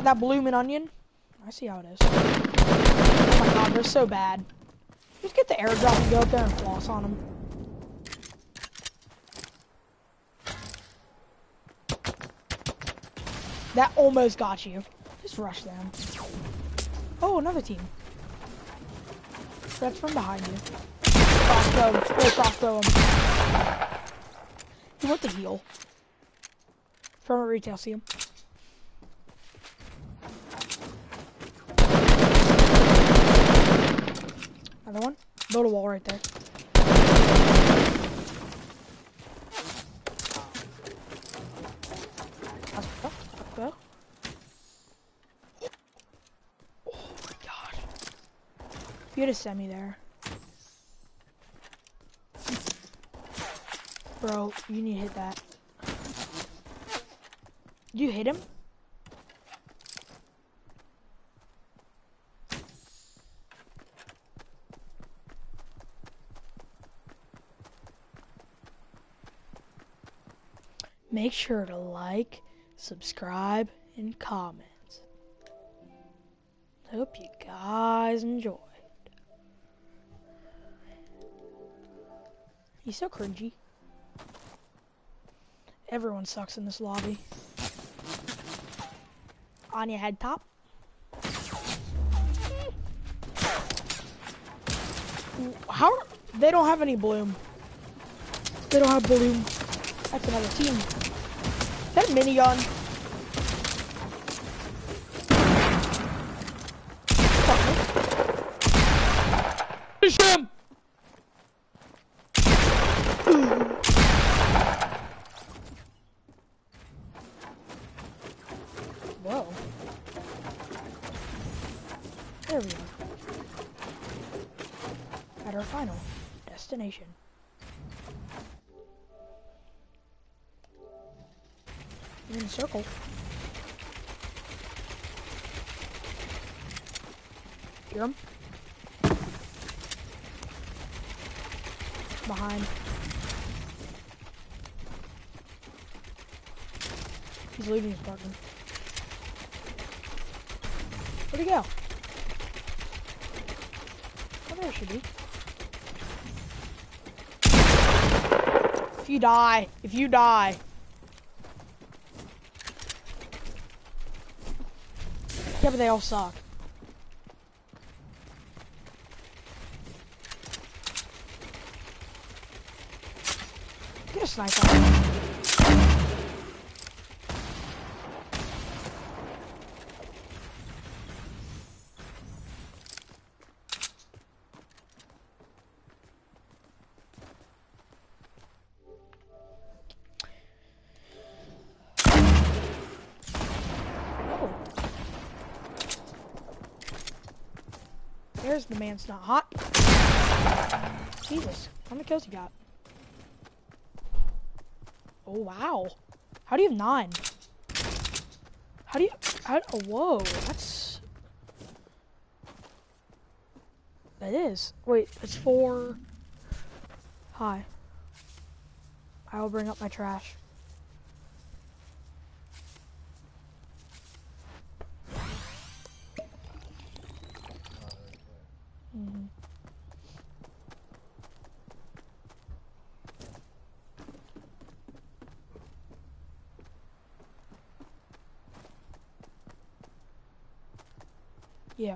that blooming onion. I see how it is. Oh my god, they're so bad. Just get the airdrop and go up there and floss on them. That almost got you. Just rush them. Oh, another team. That's from behind you. Crossbow. Oh, crossbow him. He went to heal. From a retail, see him. Another one. Build a wall right there. Go. Oh my god. You had a semi there. Bro, you need to hit that. Did you hit him? Make sure to like, subscribe, and comment. Hope you guys enjoyed. He's so cringy. Everyone sucks in this lobby. On your head top. How? They don't have any bloom. They don't have bloom. That's another team. Is that a minigun? Finish him! Whoa. There we are. At our final destination. You're in a circle. Hear him? Behind. He's leaving his partner. Where'd he go? Oh, there should be. If you die. Yeah, but they all suck. Get a sniper. There's the man's not hot. Jesus, how many kills you got? Oh wow. How do you have 9? Oh, whoa, that is. Wait, it's 4. Hi. I will bring up my trash. Mm-hmm. Yeah.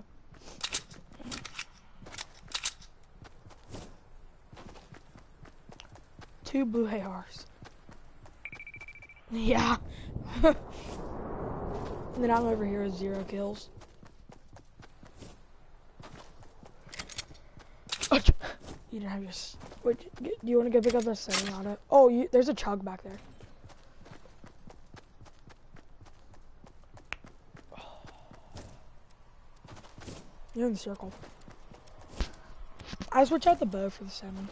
Two blue ARs. Yeah. And then I'm over here with 0 kills. You didn't have your... Wait, do you want to go pick up a semi-auto? Oh, there's a chug back there. You're in the circle. I switch out the bow for the 7.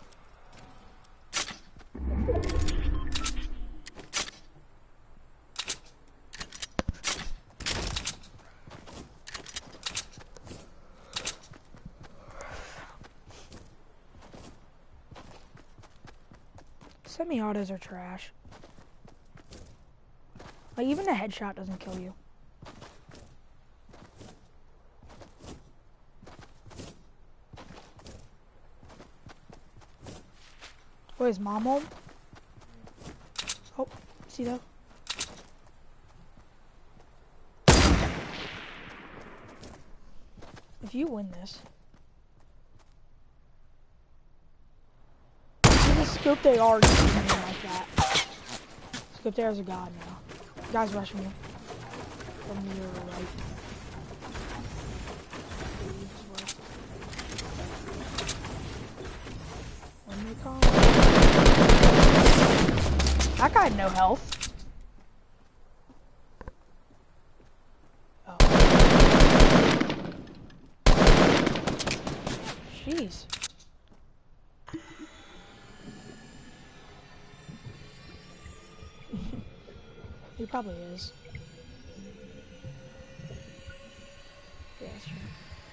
Semi-autos are trash. Like, even a headshot doesn't kill you. Wait, is mom home? Oh, see though? If you win this, you just scope they are just like that. Scope there as a god now. Guys rushing you from your right. When they come, that guy had no health. Oh. Jeez. He probably is. Yeah, that's true.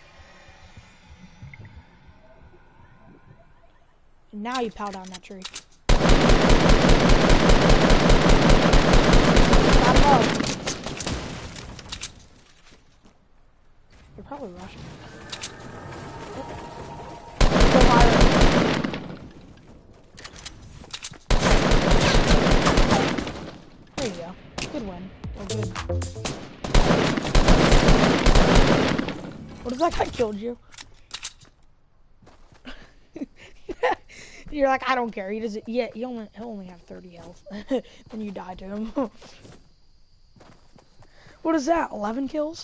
And now you pow down that tree. Not low. You're probably rushing. Go higher. There you go. Good win. Oh, good. What if that guy killed you? You're like, I don't care. He doesn't. Yeah, he'll only have 30 health. Then you die to him. What is that? 11 kills?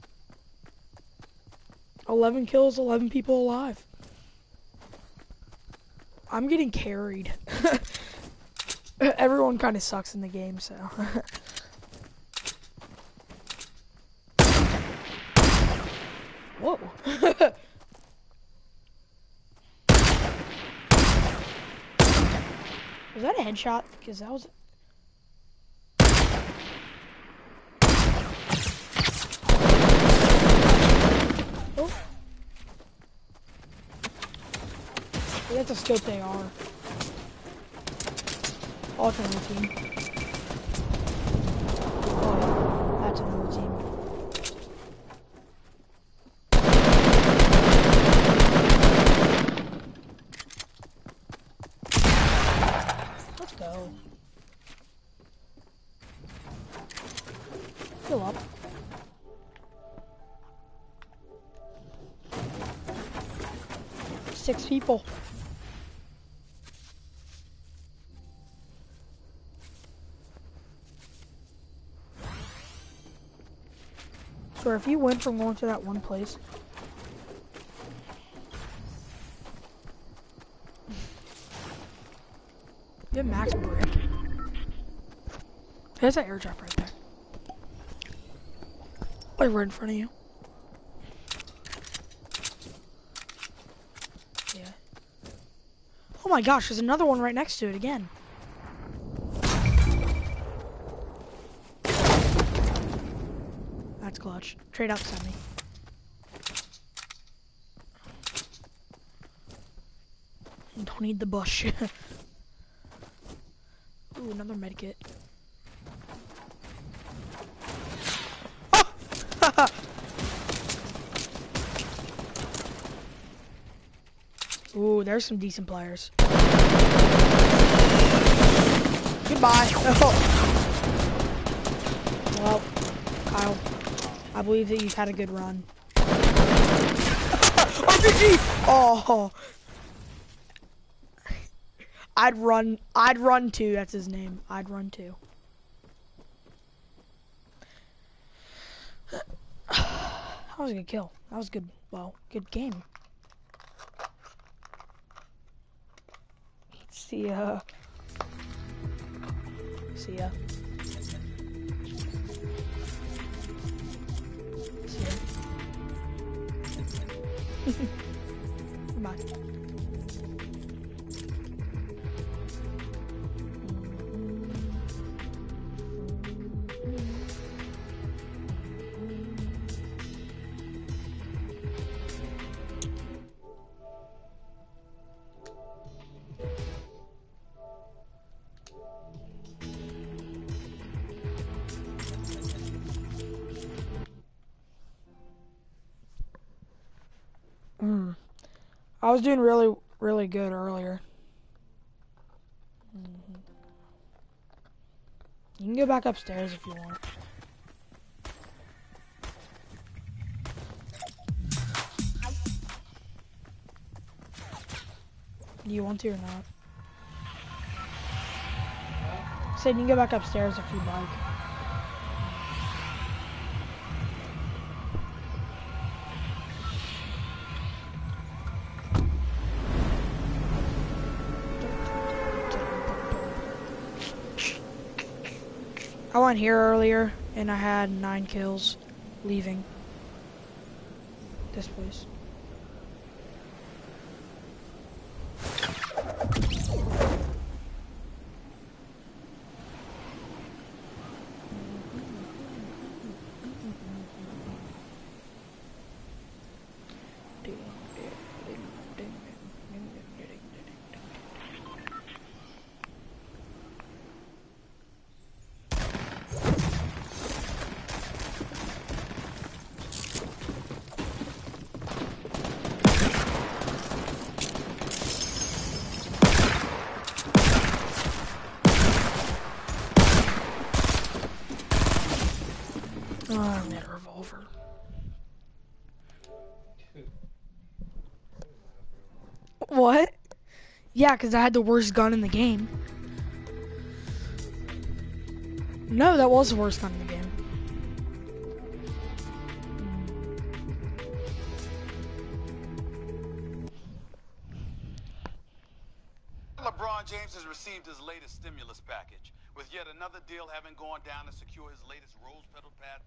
11 kills, 11 people alive. I'm getting carried. Everyone kind of sucks in the game, so. Whoa. Was that a headshot? Because that was... Oh. That's a scope they are. Alternate team. Oh yeah, that's another team. Let's go. Fill up. Six people. So if you went from going to that one place, you have max brick. There's that airdrop right there. Like right in front of you. Yeah. Oh my gosh, there's another one right next to it again. That's clutch. Trade out semi. Don't need the bush. Ooh, another medkit. Oh! Ooh, there's some decent players. Goodbye. Oh. Well, Kyle, I believe that you've had a good run. RPG! Oh. I'd run too, that's his name. I'd run too. That was a good kill. That was good, well, good game. See ya. See ya. See ya. Goodbye. I was doing really good earlier. You can go back upstairs if you want. Do you want to or not? Said you can go back upstairs if you'd like. I went here earlier and I had 9 kills leaving this place. Oh, I need a revolver. What? Yeah, because I had the worst gun in the game. No, that was the worst gun in the game. LeBron James has received his latest stimulus package, with yet another deal having gone down to secure his latest rose-petal pad.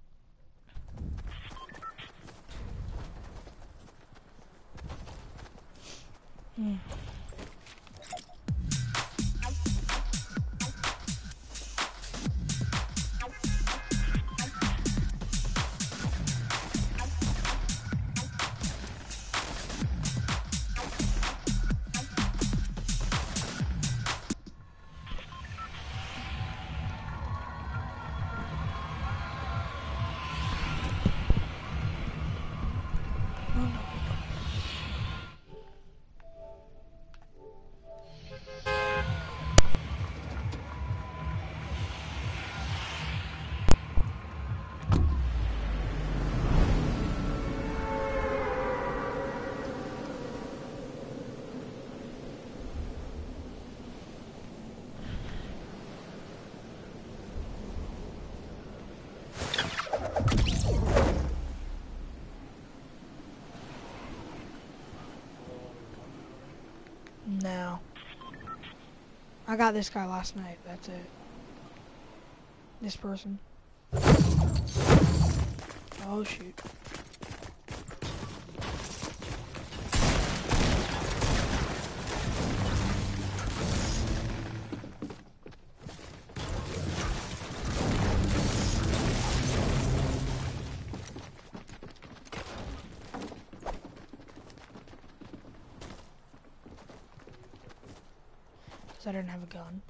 No. I got this guy last night, that's it. This person. Oh shoot. Because I didn't have a gun.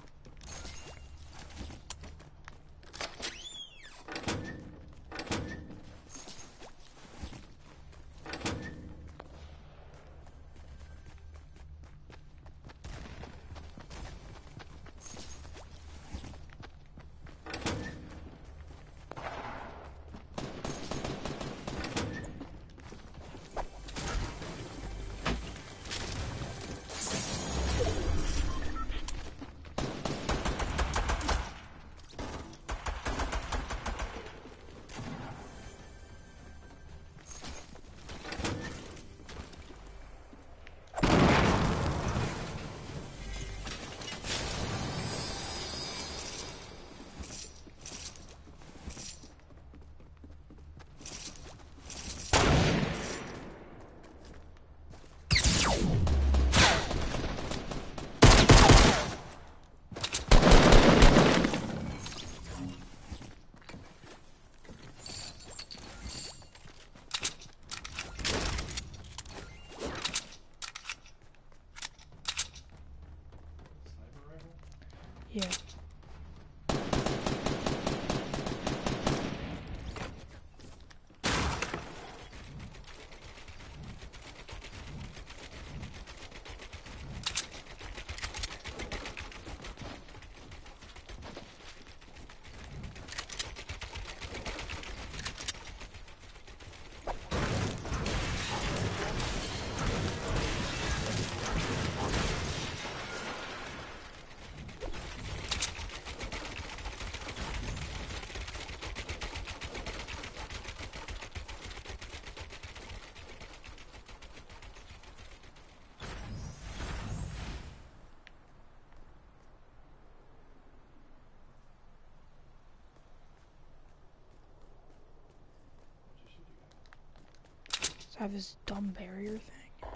I have this dumb barrier thing.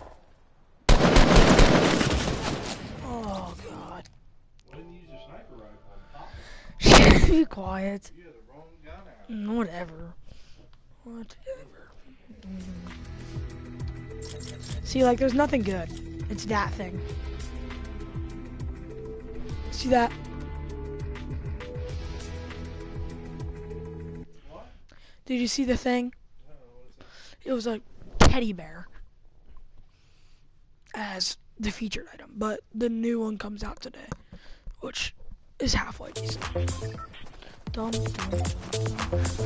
Oh god. Why didn't you use your sniper rifle? Pop it. Be quiet. You had the wrong gun out. Whatever. See, like, there's nothing good. It's that thing. See that? What? Did you see the thing? No, what is that? It was a teddy bear as the featured item, but the new one comes out today, which is halfway decent. Dum, dum, dum.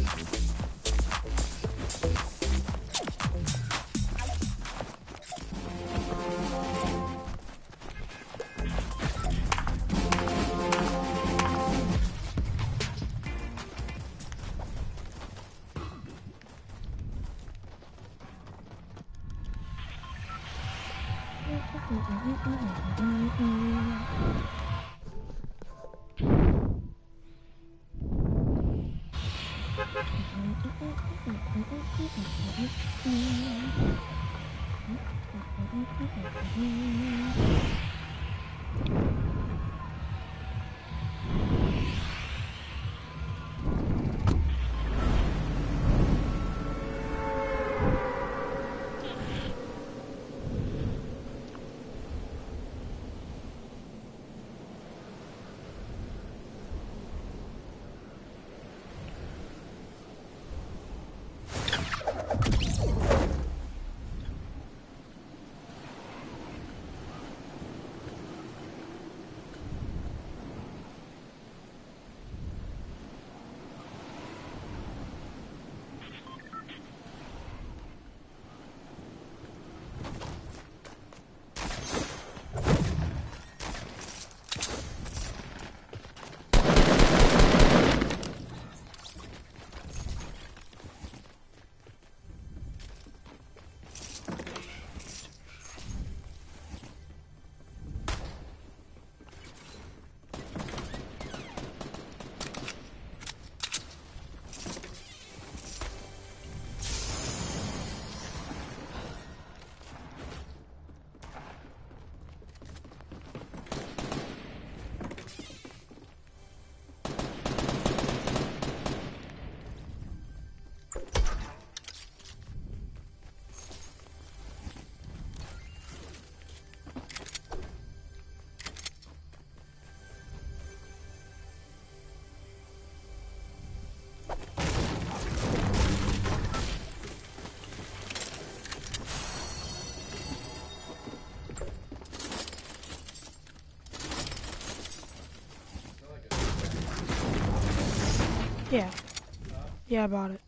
Yeah. Yeah, I bought it.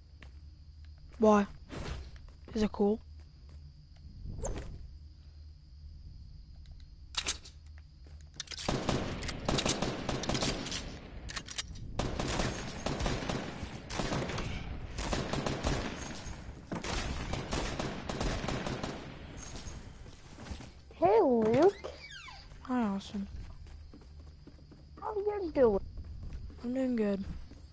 Why? Is it cool? Hey, Luke. Hi, Austin. How you doing? I'm doing good.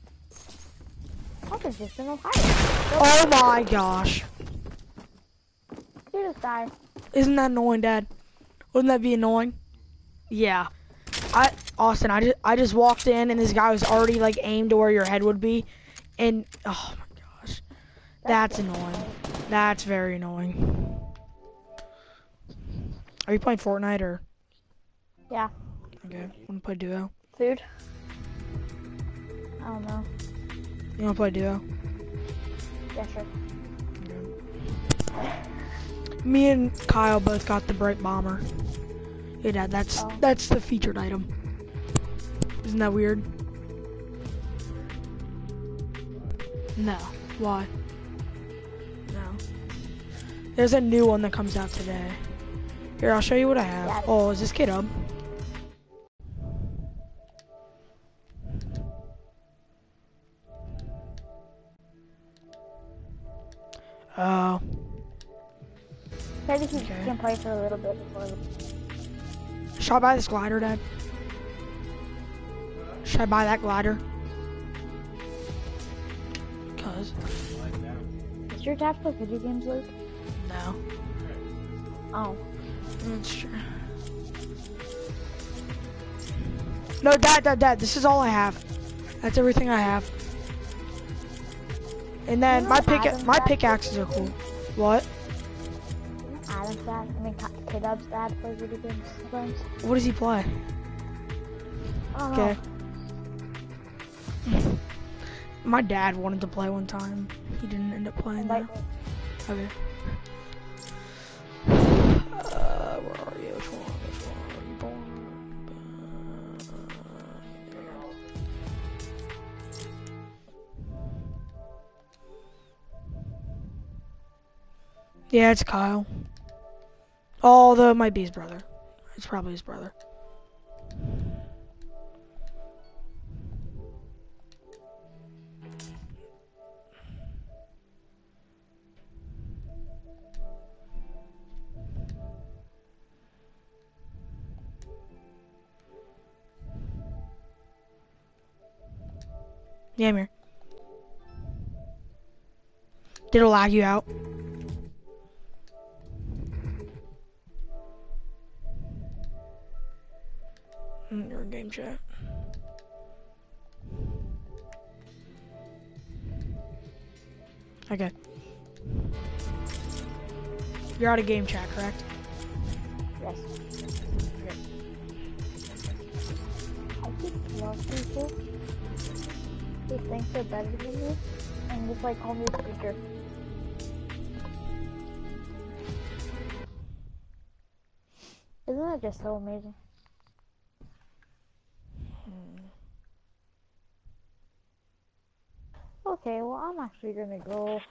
I was just in Ohio. Oh my gosh. You just died. Isn't that annoying, Dad? Wouldn't that be annoying? Yeah. Austin, I just walked in and this guy was already like aimed to where your head would be, and oh my gosh, that's annoying. That's very annoying. Are you playing Fortnite or? Yeah. Okay. Wanna play duo? Food? I don't know. You wanna play duo? Yeah, sure. Okay. Me and Kyle both got the Bright Bomber. Hey, Dad, that's the featured item. Isn't that weird? No. Why? No. There's a new one that comes out today. Here, I'll show you what I have. Yeah. Oh, is this kid up? Oh. Maybe he Okay. can play for a little bit before. Should I buy this glider, Dad? Should I buy that glider? Cause Does your dad play video games, Luke? No. Oh. That's true. No, Dad, this is all I have. That's everything I have. And then You know Adam's my dad- pickaxes are cool. What? Adam's dad, I mean, K-Dub's dad plays video games sometimes. What does he play? I don't know. Okay. My dad wanted to play one time. He didn't end up playing though. Invite me. Okay. Where are you? Which one? Yeah, it's Kyle. Although it might be his brother. It's probably his brother. Yeah, I'm here. Did it lag you out? You're in game chat. Okay. You're out of game chat, correct? Yes. I just love people who think they're better than me and just like call me a speaker. Isn't that just so amazing? Okay, well I'm actually gonna go.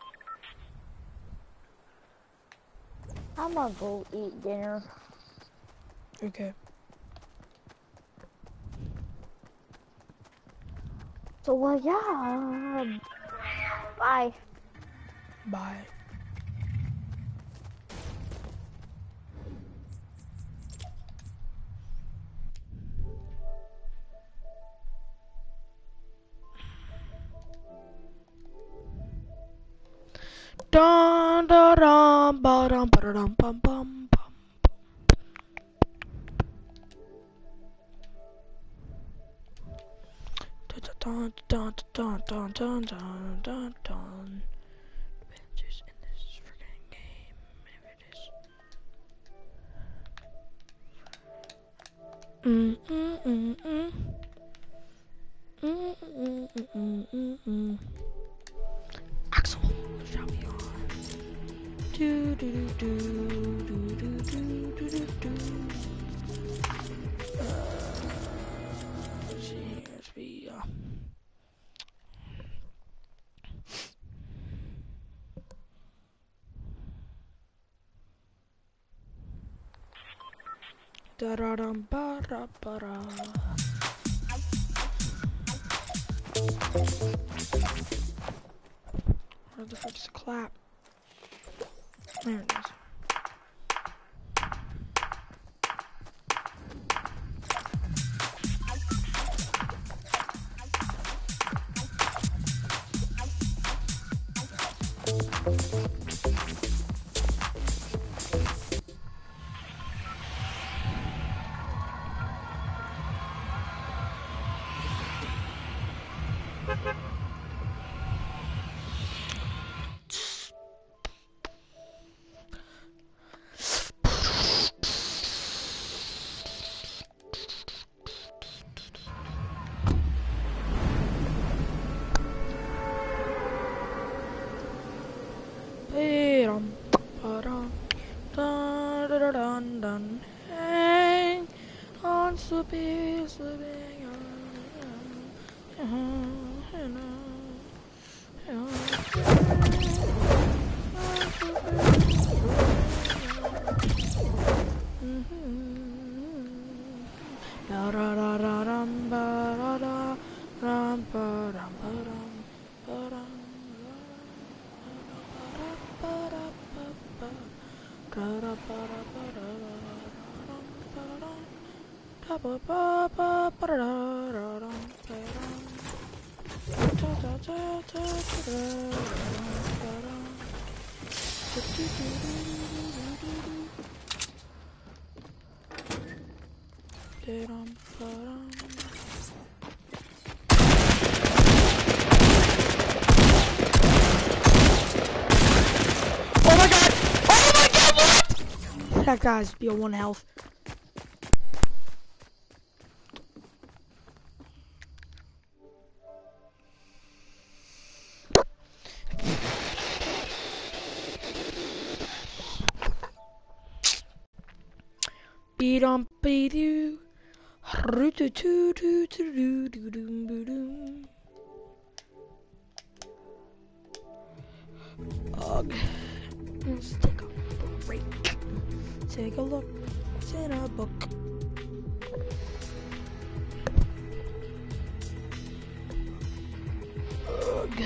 I'm gonna go eat dinner. Okay. So yeah, bye. Bye. Dun da dum ba dum ba dum bum bum bum. Dun dun dun dun dun dun dun dun. Adventures in this freaking game. Maybe it is. Axel, shall be on. Do do do do do do do do do. Let's see. Let's be. Da da dum ba da ba da. Where the fuck's the clap? There it is. Dun dun, hang on, slipping Oh my god! Oh my god, what? That guy's be a 1 health. Be-dum-be-doo. Roo-doo-doo-doo-doo-doo-doo-doo-doo. Ugh. Let's take a break. Take a look. It's in a book. Ugh.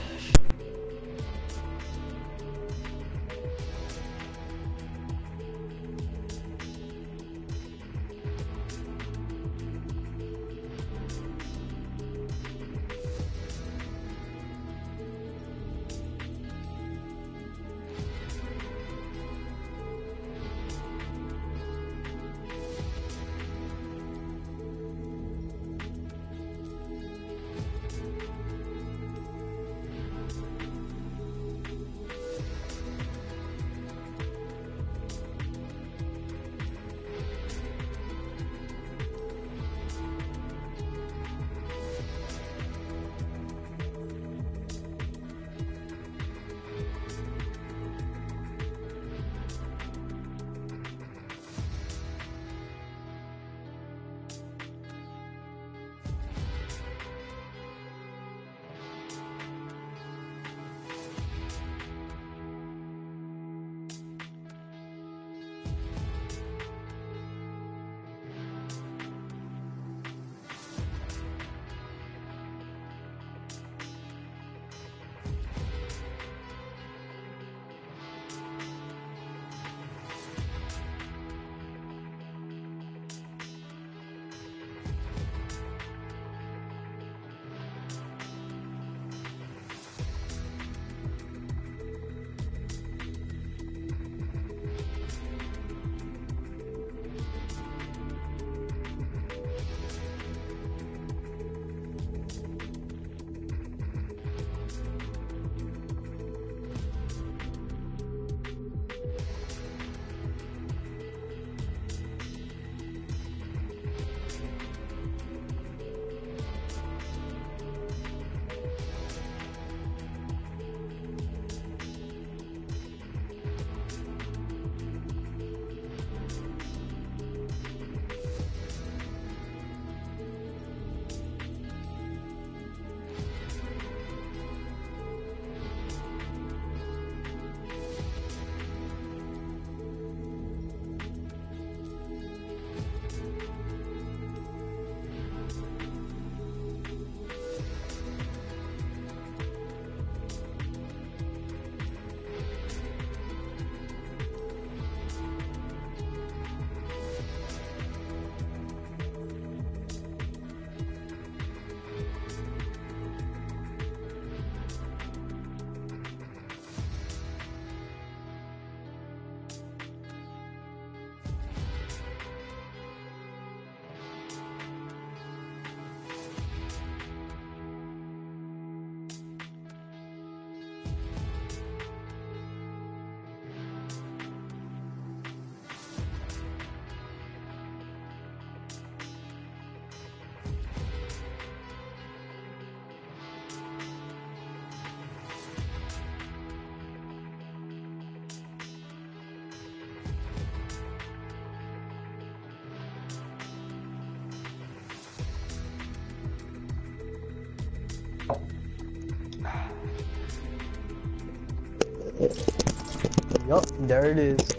Yup, there it is.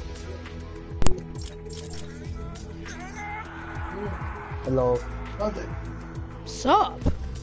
Hello. What's up?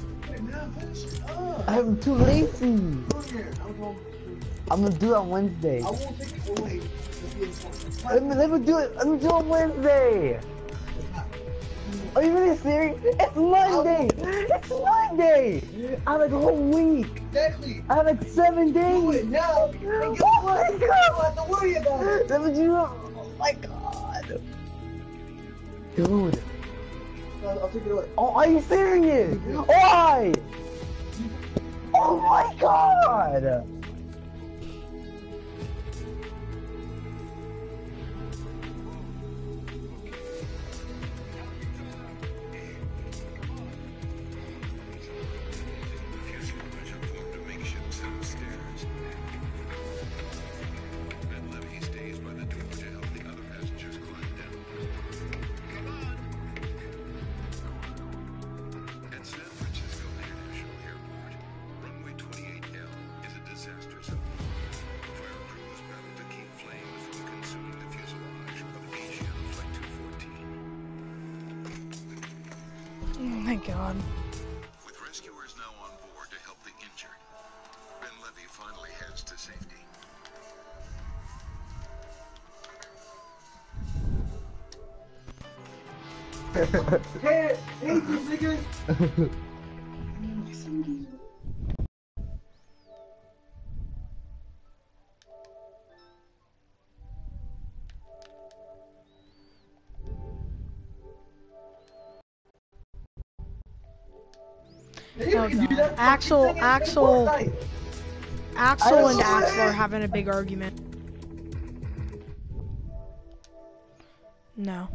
I'm too lazy. I'm gonna do it on Wednesday. I won't take it away. Let me do it. Let me do it on Wednesday. Are you really serious? It's Monday! It's Monday! I have like a whole week! Exactly. I have like 7 days! Do it now. And guess Oh what? my You don't god! have to worry about it. That was you! Oh my god! Dude! I'll take it away. Oh, are you serious? Why? Oh my god! Oh my god. With rescuers now on board to help the injured, Ben Levy finally heads to safety. Hey, these niggas. Oh god. Axel and Axel are having a big argument. No.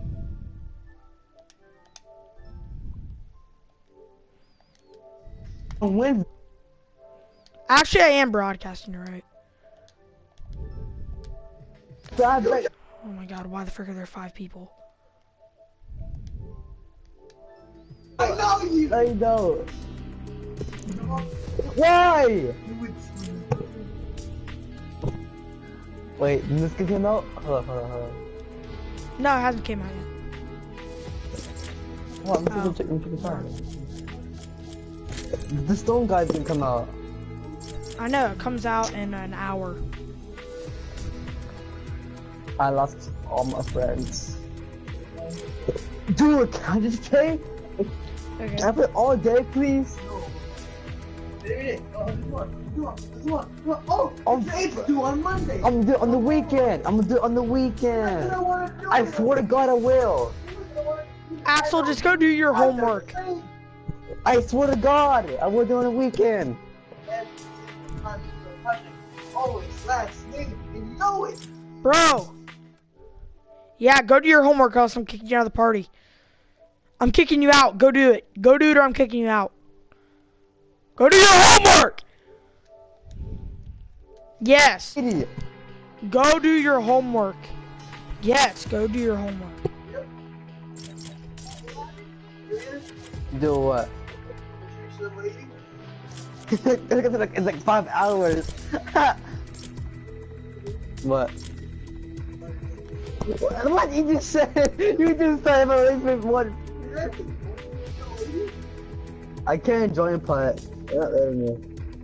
When? Actually, I am broadcasting, you're right. Oh Oh my god, why the frick are there 5 people? I know you. I know. Why? Wait, did this get came out? Hold on. No, it hasn't came out yet. Hold on, let me check the time. The stone guy didn't come out. I know, it comes out in an hour. I lost all my friends. Dude, can I just play? Okay. Can I play all day, please? Oh, it's due on Monday. I'm gonna do it on the weekend. I'm gonna do it on the weekend. I swear to God I will. Axel, just go do your homework. I swear to God, I will do it on the weekend. Always last name, and you know it. Bro! Yeah, go do your homework, else I'm kicking you out of the party. I'm kicking you out. Go do it. Go do it or I'm kicking you out. Go do your homework! Yes. Idiot. Go do your homework. Yes, go do your homework. Do what? It's like 5 hours. What? What you just said? You just said my replacement one. I can't join part. They're not letting me.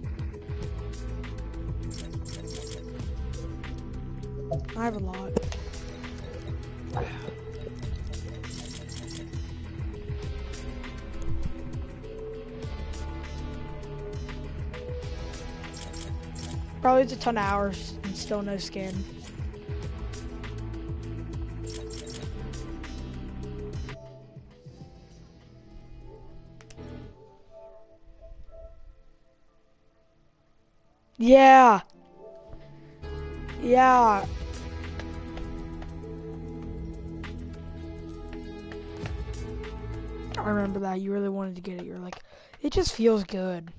I have a lot. Probably it's a ton of hours and still no skin. Yeah. Yeah. I remember that. You really wanted to get it. You're like, it just feels good.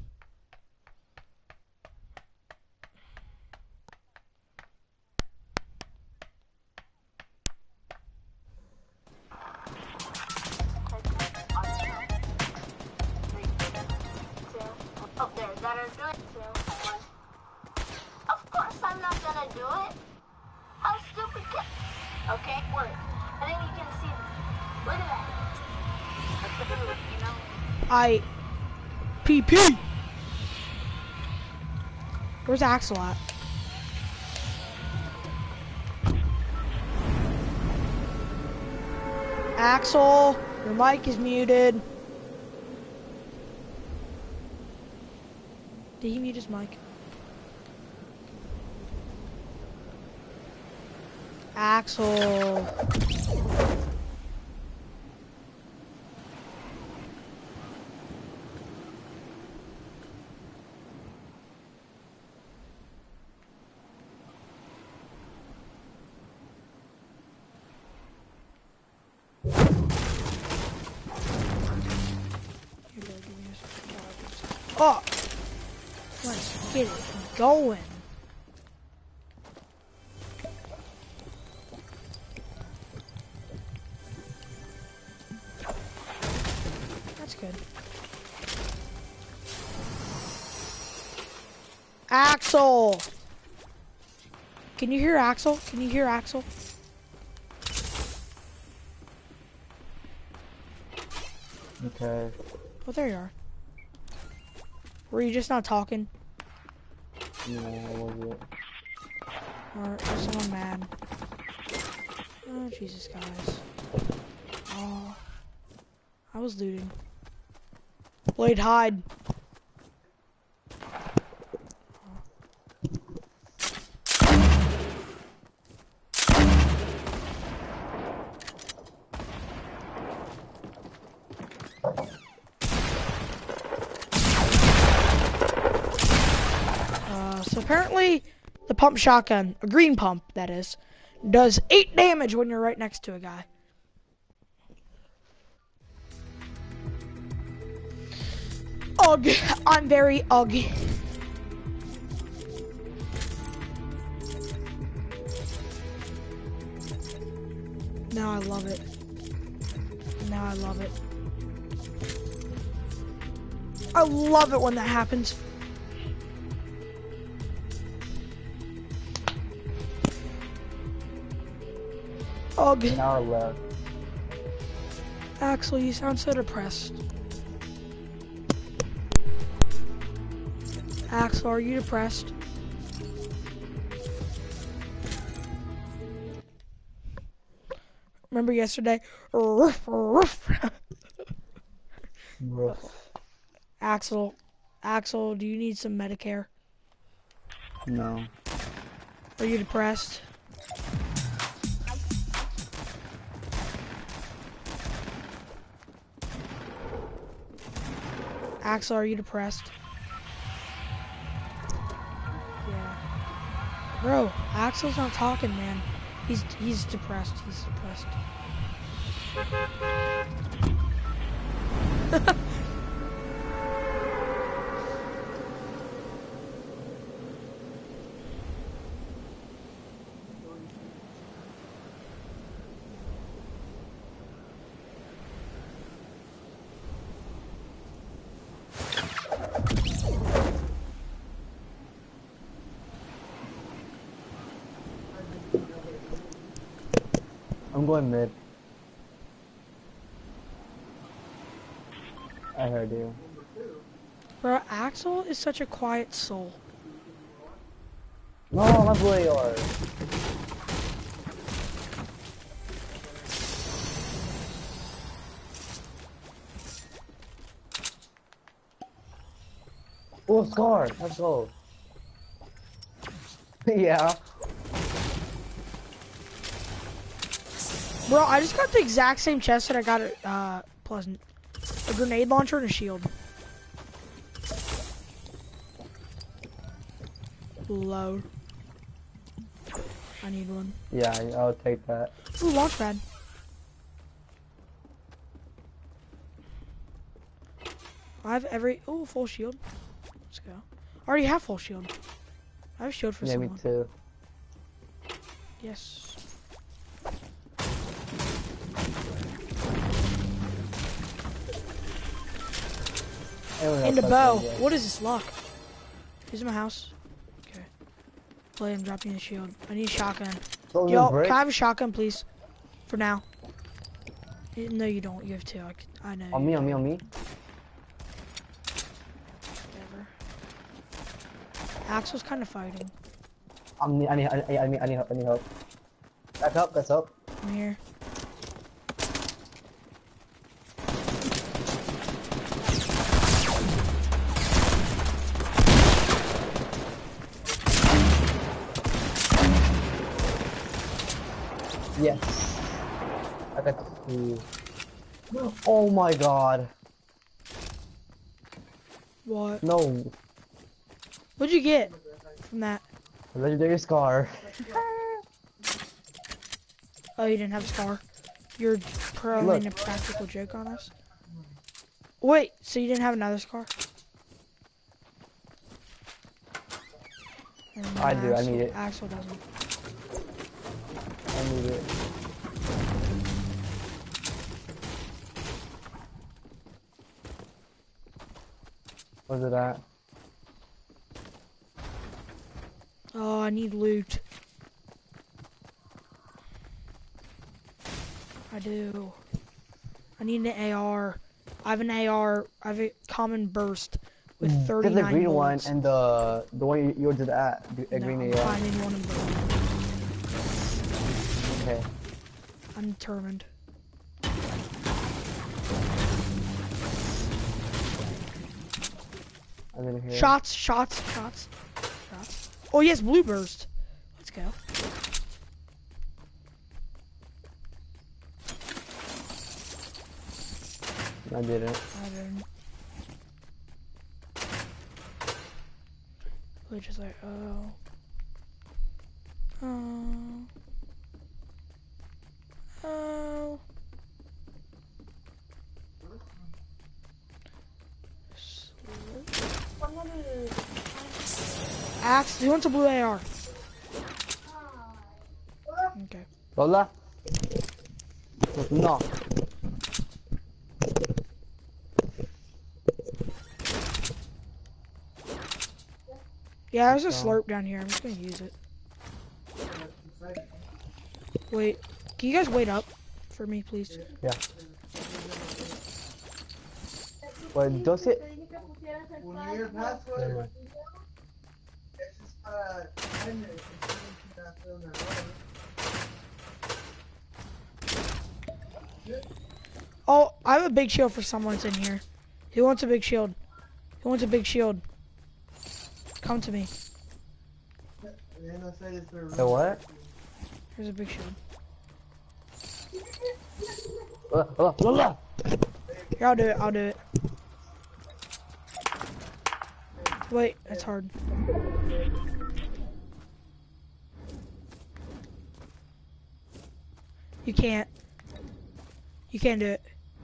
Of course I'm not gonna do it. How stupid can... Okay, work. I think you can see... Look at that. That's the move, you know? PP. Where's Axel at? Axel. Your mic is muted. Did he mute his mic? Axel. Oh, let's get it going. That's good. Axel! Can you hear Axel? Can you hear Axel? Okay. Oh, there you are. Were you just not talking? No, I wasn't. Or is someone mad? Oh, Jesus, guys. Oh. I was looting. Blade, hide. So apparently, the pump shotgun, a green pump, that is, does 8 damage when you're right next to a guy. Ugh, I'm very ugh. Now I love it. Now I love it. I love it when that happens. Ugh. An hour left. Axel, you sound so depressed. Axel, are you depressed? Remember yesterday? Ruff, ruff. Rough. Axel, do you need some Medicare? No. Are you depressed? Axel, are you depressed? Yeah. Bro, Axel's not talking, man. He's depressed. He's depressed. I'm going mid. I heard you. Bro, Axel is such a quiet soul. No, that's where you are. Oh, Scar, let's go. Yeah. Bro, I just got the exact same chest that I got at Pleasant. A grenade launcher and a shield. Low. I need one. Yeah, I'll take that. Ooh, launch pad. I have ooh, full shield. Let's go. I already have full shield. I have a shield for Yeah, someone. me too. Yes. And a bow. What is this luck? Who's in my house? Okay. Play, I'm dropping the shield. I need a shotgun. Yo, can I have a shotgun, please? For now. No, you don't. You have two. I know. On me, on me, on me. Whatever. Axel's kind of fighting. I need help. That's up, that's up. I'm here. Yes. I got 2. Oh my god. What? No. What'd you get from that? Legendary scar. Oh, you didn't have a scar. You're throwing a practical joke on us. Wait, so you didn't have another scar? I do, I need it. Axel doesn't. I need it. Where's it at? Oh, I need loot. I do. I need an AR. I have an AR. I have a common burst with 39 Get the green bullets. one and the one you did at. The No, green I'm AR. finding one of them. Okay. I'm determined. I'm in here. Shots. Oh yes, blue burst. Let's go. I didn't. I didn't. We're just like, oh. Axe, who wants a blue AR? Okay. Lola? No. Yeah, there's a slurp down here. I'm just gonna use it. Wait, can you guys wait up for me, please? Yeah. Wait, does it? Never mind. Oh, I have a big shield for someone that's in here. Who wants a big shield? Who wants a big shield? Come to me. The what? Here's a big shield. Lola! Here, I'll do it. I'll do it. Wait, that's hard. You can't. You can't do it.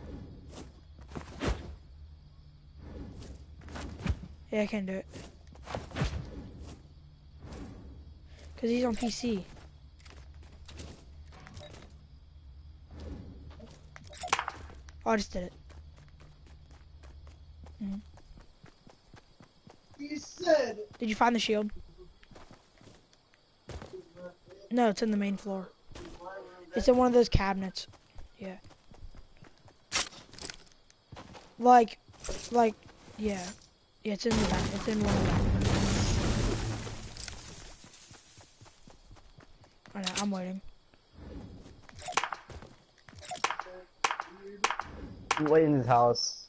Yeah, I can't do it. Cause he's on PC. Oh, I just did it. Did you find the shield? No, it's in the main floor. It's in one of those cabinets. Yeah. Like, yeah. Yeah, it's in the back. It's in one of them. I know, I'm waiting. Wait in his house.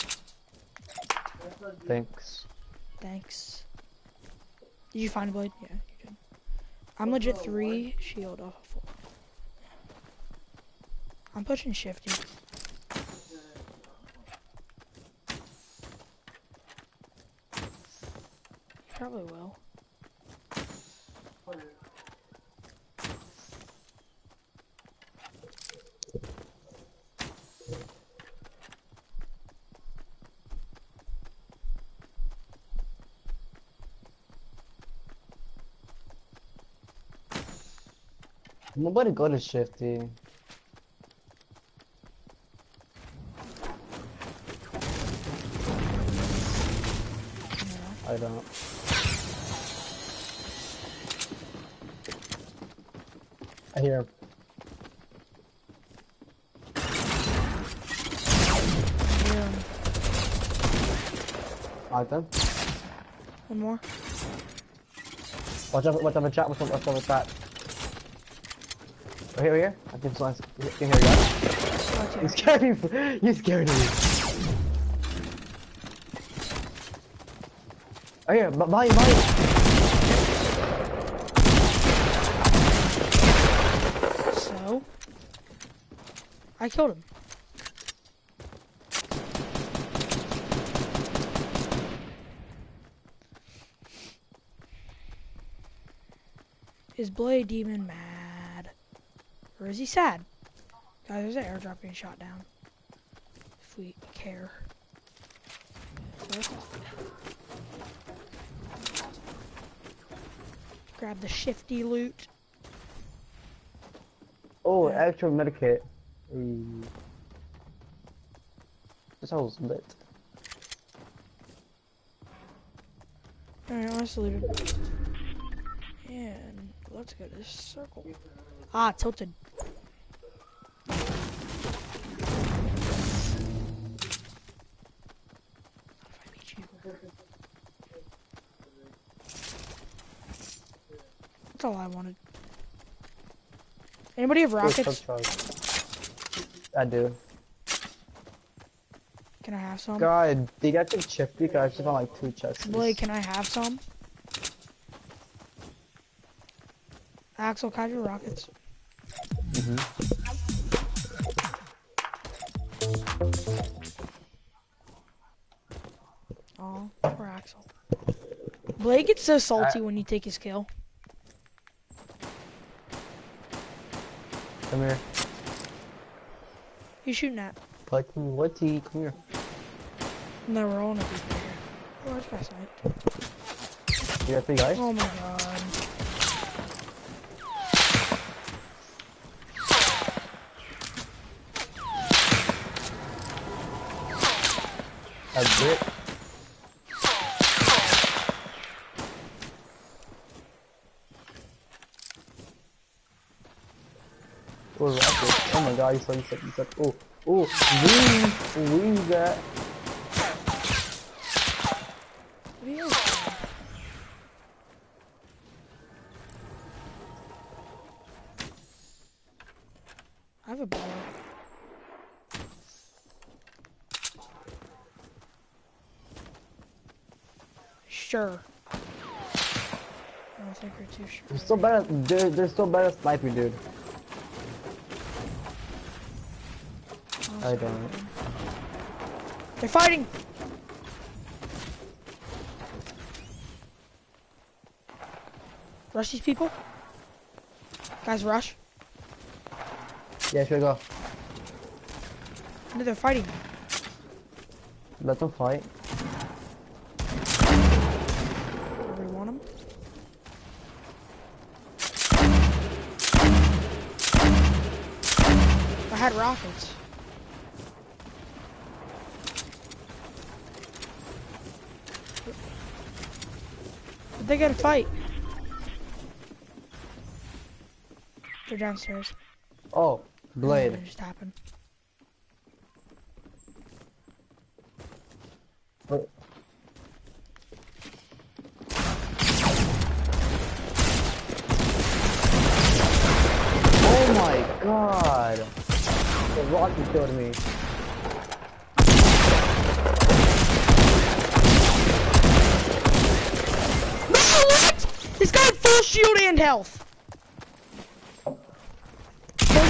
Thanks. Thanks. Did you find a blade? Yeah, you did. I'm legit 3 shield off of 4. I'm pushing shifty. Probably will. Nobody go to Shifty. I don't. I hear him. Yeah. Knocked him. One more. Watch out for chat, watch out for chat. Right here. I can hear you guys. Okay. You scared me. You scared me. Right here, behind you. So, I killed him. Is Blade Demon mad? Or is he sad? Guys, there's an airdrop being shot down. If we care. Grab the shifty loot. Oh, extra medikit. This hole's lit. Alright, let's loot it. And let's go to this circle. Ah, tilted. That's all I wanted. Anybody have rockets? I do. Can I have some? God, they got some chip because I just found like 2 chests. Blake, can I have some? Axel, can I have your rockets? Oh, poor Axel. Blake gets so salty when you take his kill. Come here. Who's shooting at? Like, what do you come here? No, we're all in a group right here. Oh, that's nice. You got 3 guys? Oh my god. That's it. Oh, rocket. Oh my god, you said, oh, wings that. What are you doing? I have a ball. Sure. I don't think we're too sure. They're still better. They're still better sniper, dude. I don't. They're fighting! Rush these people? Guys, rush. Yeah, should I go? No, they're fighting. Let them fight. Do we want them? I had rockets. But they gotta fight. They're downstairs. Oh, Blade. What just happened? What? Oh my god! The rocket killed me. No, what? He's got full shield and health. 30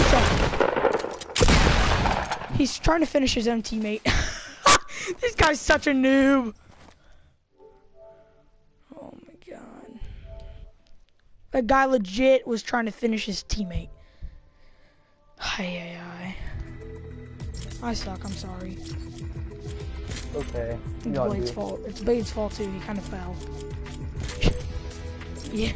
seconds. He's trying to finish his own teammate. This guy's such a noob. Oh my god. That guy legit was trying to finish his teammate. Ay. I suck, I'm sorry. Okay. It's Blade's fault. It's Blade's fault too, he kind of fell. Yeah.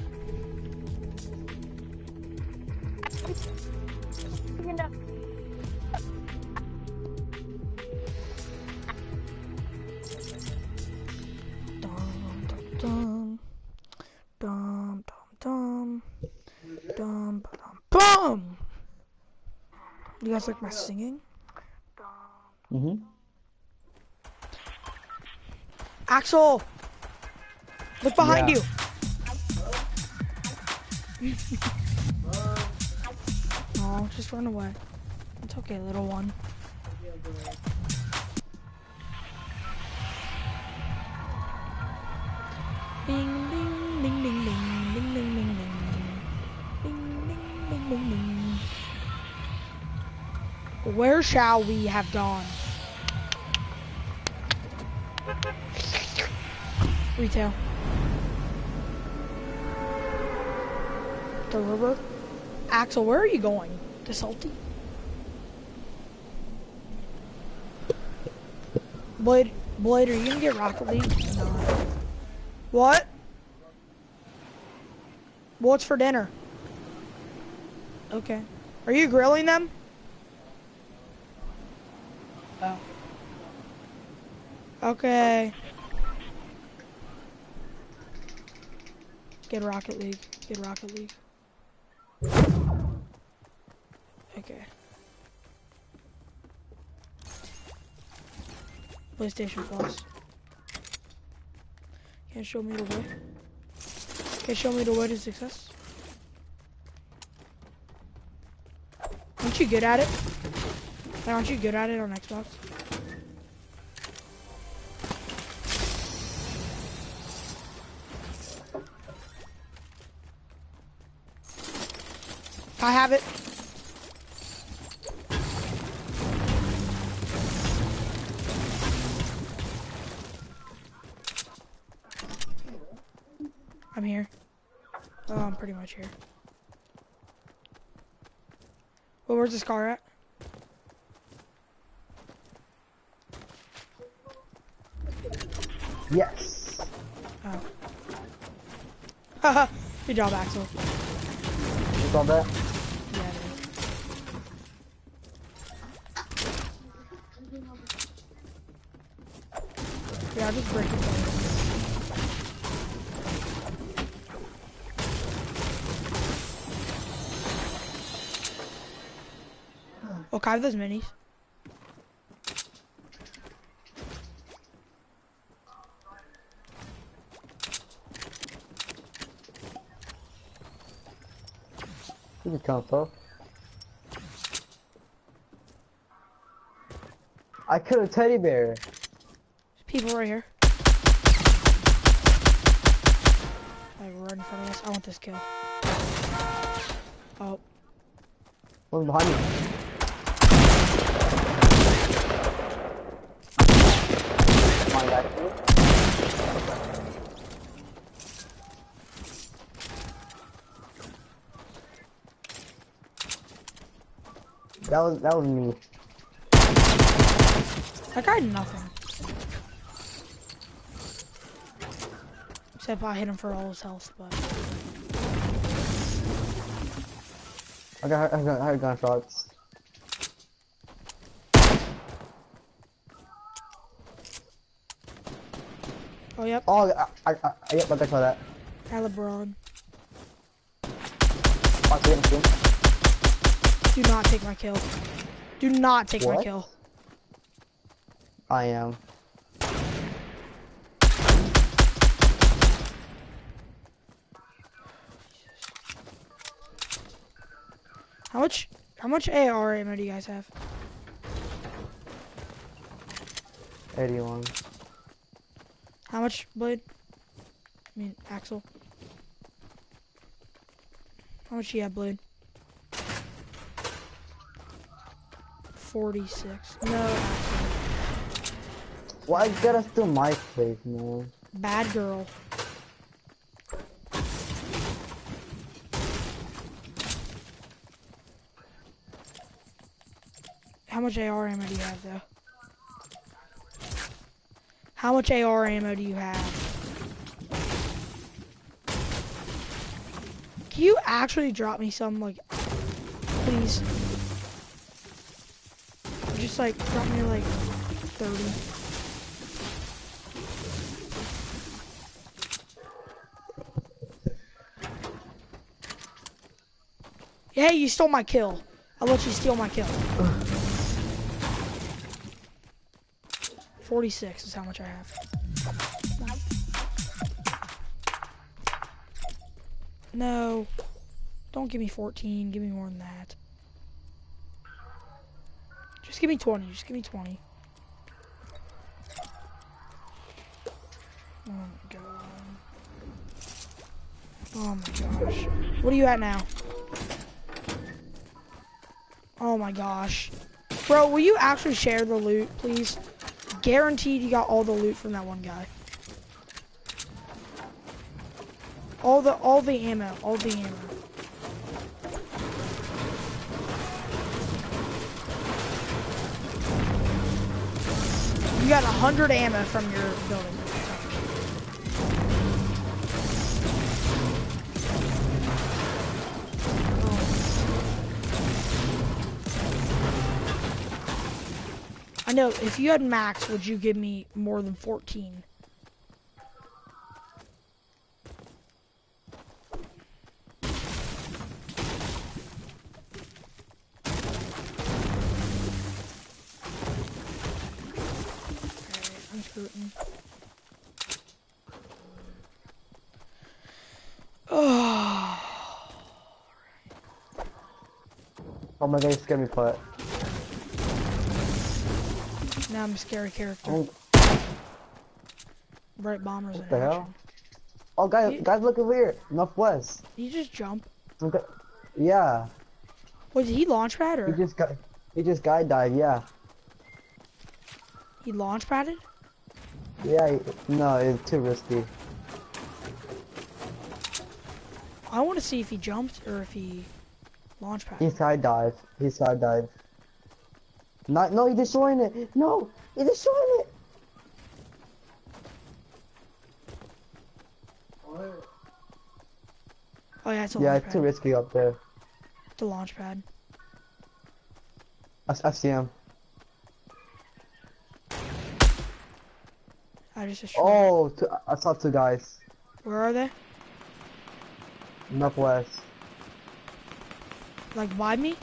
Dum dum dum dum bum. You guys like my singing? Axel, look behind you. Oh, just run away. It's okay, little one. Ding ding ding ding ding ding ding ding ding ding ding ding ding. Where shall we have gone? Retail. The river. Axel, where are you going? To Salty? Blade, are you gonna get Rocket League? No. What? What's for dinner? Okay. Are you grilling them? Oh. Okay. Get Rocket League. Get Rocket League. Okay. PlayStation Plus. Can't show me the way. Can't show me the way to success. Aren't you good at it? Aren't you good at it on Xbox? I have it. I'm here. Oh, I'm pretty much here. Well, where's this car at? Yes. Oh. Haha. Good job, Axel. You saw that? Yeah, it is. Yeah, I'll just break it down. Oh, can I have those minis? You can count though. I killed a teddy bear. There's people right here. Like right in front of us. I want this kill. Oh. One's behind me. Come on, guys. That was me. That guy had nothing. Except I hit him for all his health, but... I got gunshots. Oh, yep. Oh, yep, I got that. Hi, LeBron. Oh, I see him. Do not take my kill. Do not take my What? kill. I am. How much AR ammo do you guys have? 81. How much, Blade? I mean, Axel. How much do you have, Blade? 46. No, Axel. Why you gotta steal my place, man? Bad girl. How much AR ammo do you have, though? How much AR ammo do you have? Can you actually drop me some, like, please? Just, like, drop me, like, 30. Hey, you stole my kill. I'll let you steal my kill. 46 is how much I have. No. Don't give me 14. Give me more than that. Just give me 20. Just give me 20. Oh my god. Oh my gosh. What are you at now? Oh my gosh. Bro, will you actually share the loot, please? Guaranteed you got all the loot from that one guy. All the ammo, all the ammo. You got 100 ammo from your building. I know, if you had max, would you give me more than 14? I'm scooting. Oh my god, you scared me, Putt. Now I'm a scary character. Oh, Bright bombers in what the action. hell? Oh, guys, look over here. Northwest. Did you just jump? Okay. Yeah. Wait, did he launch pad or? He just guy died, yeah. He launch padded? Yeah, no, it's too risky. I want to see if he jumped or if he launch padded. He side dive. No, he's destroying it. No, he's destroying it. Oh yeah, it's a Yeah, launch it's pad. too risky up there. It's a launch pad. I see him. I just destroyed. Oh, I saw two guys. Where are they? Northwest. Like by me?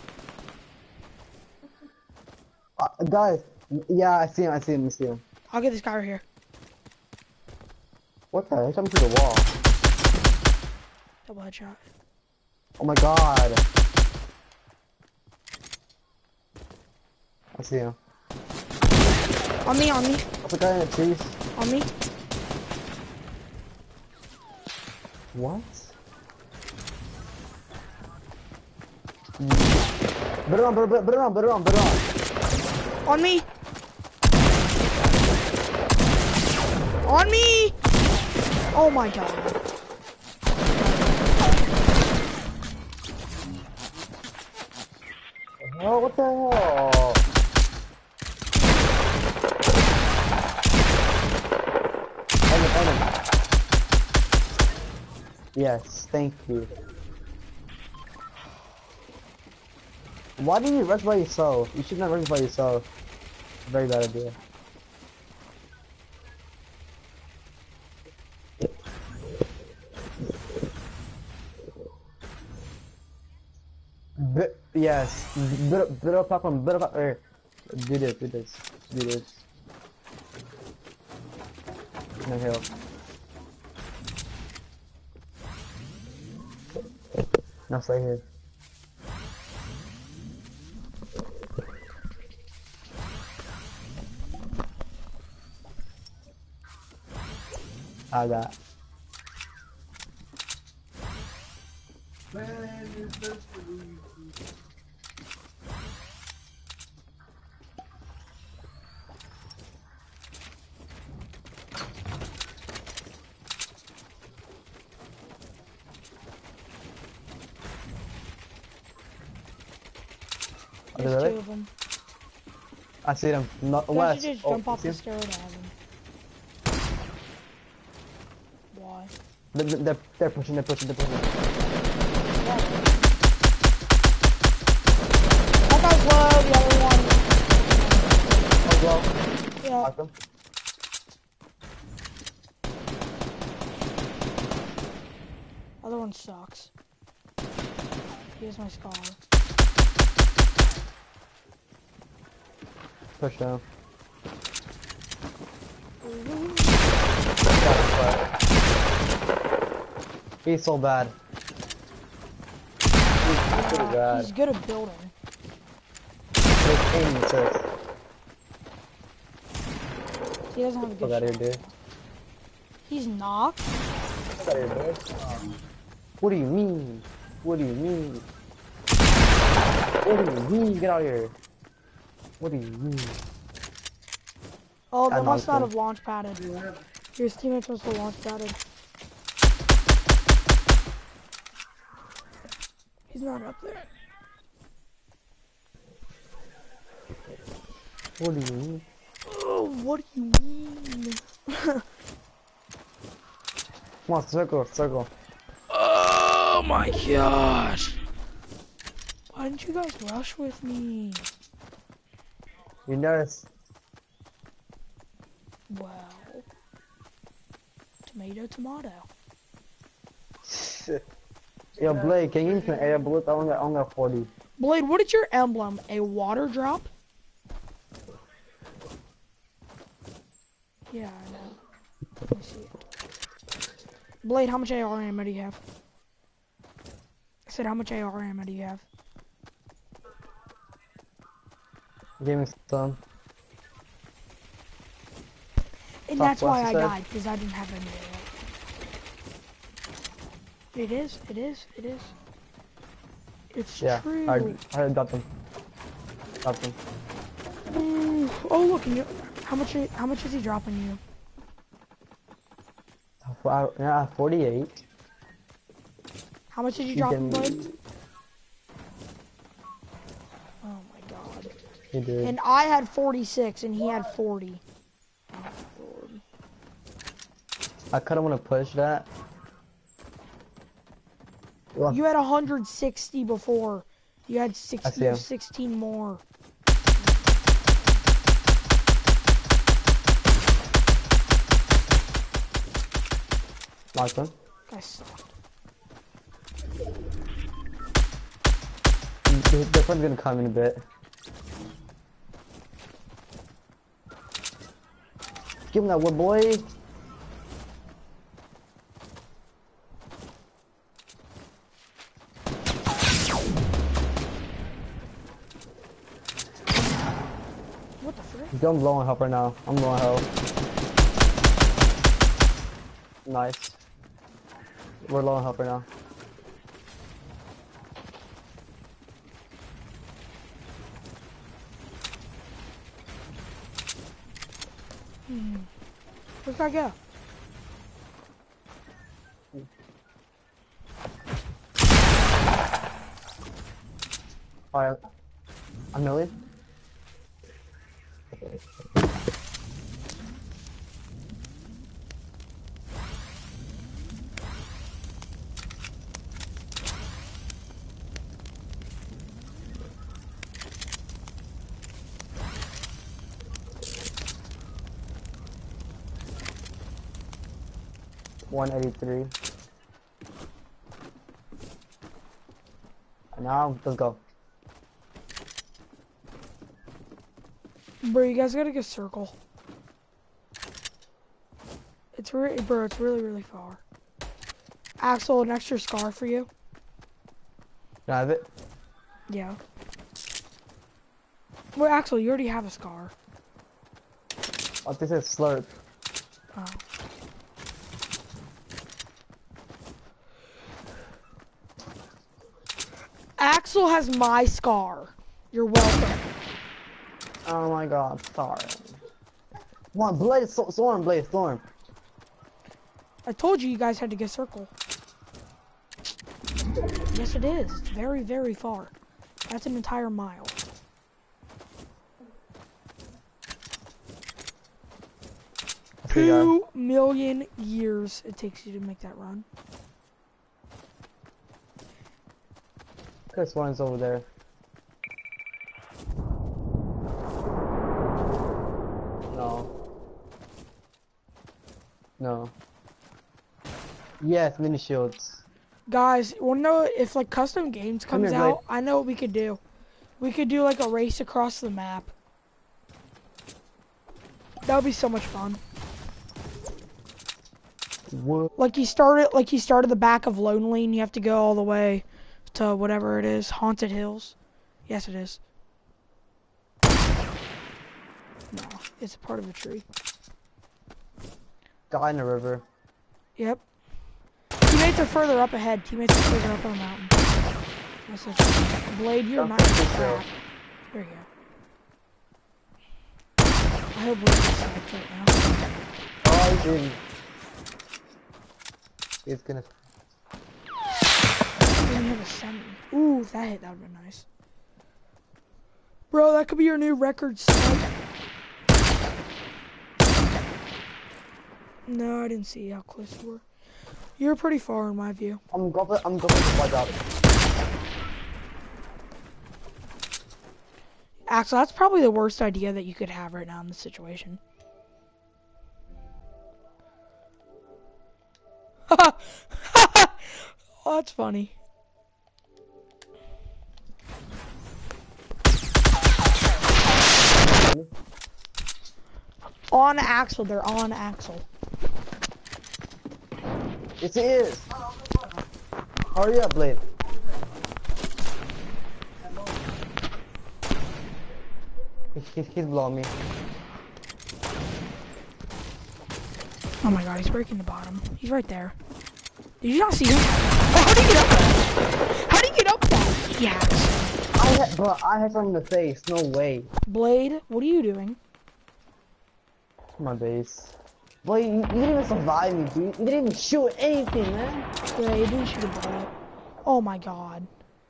Guys, yeah, I see him. I'll get this guy right here. What the heck? He's coming through the wall. Double headshot. Oh my god. I see him. On me. What's the guy in the trees? On me. What? Put it on. On me. On me. Oh my god. Oh, what the hell? Evan. Yes, thank you. Why did you rush by yourself? You should not rush by yourself. Very bad idea. Yes, bit of platform, do this. No hill. No, stay here. I got. There's two of them. I see them. Not Don't west. you just Oh, jump off see the 'em? stair to have them? Why? They're pushing. That guy's low, the other one. Oh, well. Yeah. Knock them. Other one sucks. Here's my scar. Push down. He's so bad. He's pretty bad. He's good at building. His aim assist. He doesn't have a good Fuck out of shot. here, dude. He's knocked. Fuck out of here, dude. What do you mean? Get out of here. What do you mean? Oh, they I'm must not not have launch padded. His teammates must have launch padded. He's not up there. What do you mean? Oh, what do you mean? Come on, circle, circle. Oh my gosh. Why didn't you guys rush with me? You notice? Well, tomato. Yo, Blake, can you use an air bullet? I only got 40. Blade, what is your emblem? A water drop? Yeah, I know. Let me see it. Blade, how much AR ammo do you have? I said, how much AR ammo do you have? Give me some. And Top that's why I blaster set. died, because I didn't have any AR. It is. It's Yeah, true. I got them. Got them. Ooh. Oh, look, and how much is he dropping you? Yeah, 48. How much did you He drop, didn't- Blade? Oh my god. He did. And I had 46 and he had 40. Oh, Lord. I kind of want to push that. Well, You had 160 before. You had I see 60 him. 16 more. Mark them. Guy sucked. Their friend's gonna come in a bit. Give him that wood, boy. What the frick? I'm blowing help right now. I'm blowing help. Nice. We're low on help right now. Where'd that go? Alright. A million? $183. And now, let's go. Bro, you guys gotta get circle. It's bro, it's really far. Axel, an extra scar for you. Can I have it? Yeah. Well, Axel, you already have a scar. Oh, this is slurp. Oh. Axel has my scar. You're welcome. Oh my god, sorry. Come on, Blaze, Storm, Blaze, Storm. I told you guys had to get circle. Yes, it is. It's very far. That's an entire mile. Okay, guys. 2 million years it takes you to make that run. This one's over there. No. No. Yes, mini shields. Guys, wanna know if like custom games Come comes here, out? I know what we could do. We could do like a race across the map. That would be so much fun. What? Like you started the back of Lonely and you have to go all the way to whatever it is, Haunted Hills. Yes, it is. No, it's a part of a tree. Guy in the river. Yep. Teammates are further up ahead. Teammates are further up on the mountain. That's it. Blade, you're Don't not forget gonna to crack. There you go. I hope we're sniped right now. Oh, he's in. He's gonna. We have a 70. Ooh, if that hit, that would be nice. Bro, that could be your new record snipe. No, I didn't see how close you were. You're pretty far in my view. I'm going to find out. Axel, that's probably the worst idea that you could have right now in this situation. Oh, that's funny. On Axel, they're on Axel. Yes, it is. Hurry up, Blade. He's blowing me. Oh my god, he's breaking the bottom. He's right there. Did you not see him? Oh, how did he get up there? How did he get up there? Yeah. I had something in the face. No way. Blade, what are you doing? My base. Boy, you didn't even survive me, dude. You didn't even shoot anything, man. Yeah, you didn't shoot a bullet. Oh my god.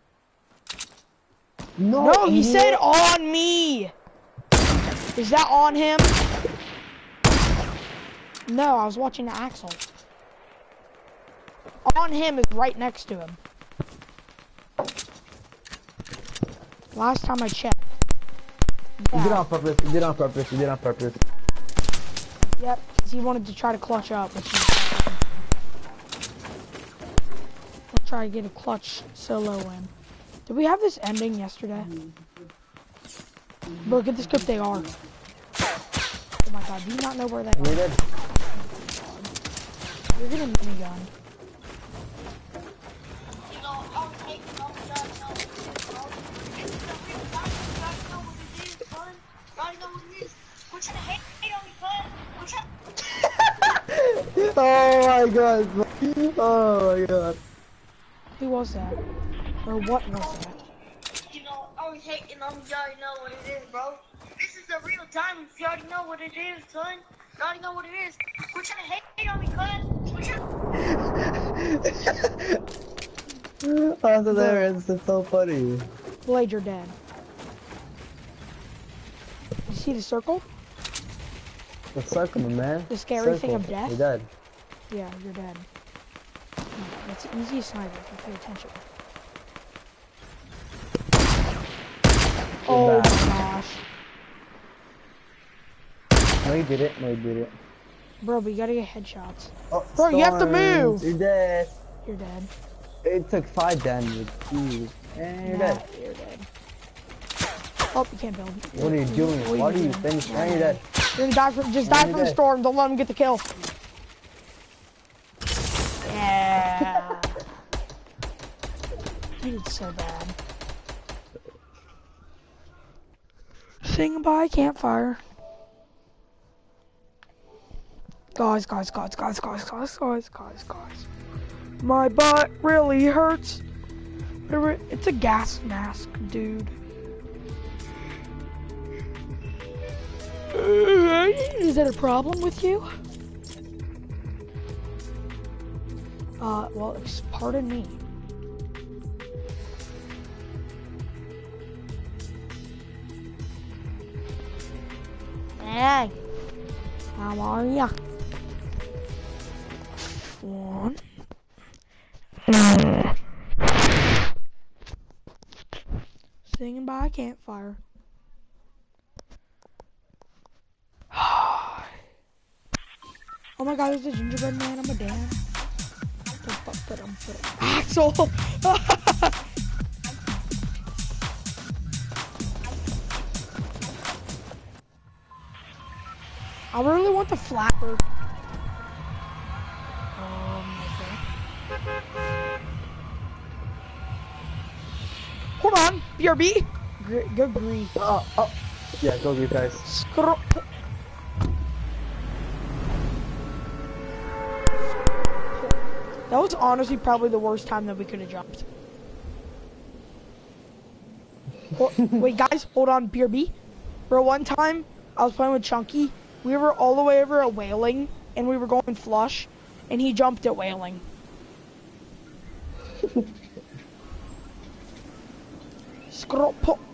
No, he said on me! Is that on him? No, I was watching the Axel. On him is right next to him. Last time I checked. You did it on purpose. You did it on purpose. You did it on purpose. Yep, because he wanted to try to clutch up, which is... We'll try to get a clutch solo win. Did we have this ending yesterday? Bro, get the scope they are. Oh my god, do you not know where they are? You did. You're getting a minigun. You know, I'll take it. I'll know. This is the real time. You gotta know what it is, son. Gotta know what it is. We're trying to hate on me, son. We're trying. Oh my god. Oh my god. Who was that? Or what was that? You know, always hating on me. You already know what it is, bro. This is the real time. You already know what it is, son. You already know what it is. We're trying to hate on me, cuz. We're trying. Oh, so there is. It's so funny. Blade, you're dead. You see the circle? The circle, man. The scary thing of Circle. death? You're dead. Yeah, you're dead. It's the easiest sniper if you pay attention. Oh bad. my gosh. No, you did it. No, you did it. Bro, but you gotta get headshots. Oh, Bro, you have to Storms. move. You're dead. You're dead. It took 5 damage. Jeez. And you're dead. You're dead. Oh, you can't build. What are you doing? Why do you finish? Now you're dead. You're gonna die from, just die from the dead. storm. Don't let him get the kill. Yeah. You did so bad. Sing by campfire. Guys. My butt really hurts. It's a gas mask, dude. Is that a problem with you? Well, pardon me. Hey, how are ya? One. Singing by a campfire. Oh my god, there's a gingerbread man, I'm a dad. Axel! I really want the flapper. Okay. Hold on, BRB. Good grief. Oh. Yeah, go you guys. That was honestly probably the worst time that we could have jumped. Wait, guys, hold on, BRB. Bro, one time, I was playing with Chunky. We were all the way over at Whaling, and we were going flush, and he jumped at Whaling. Scroll.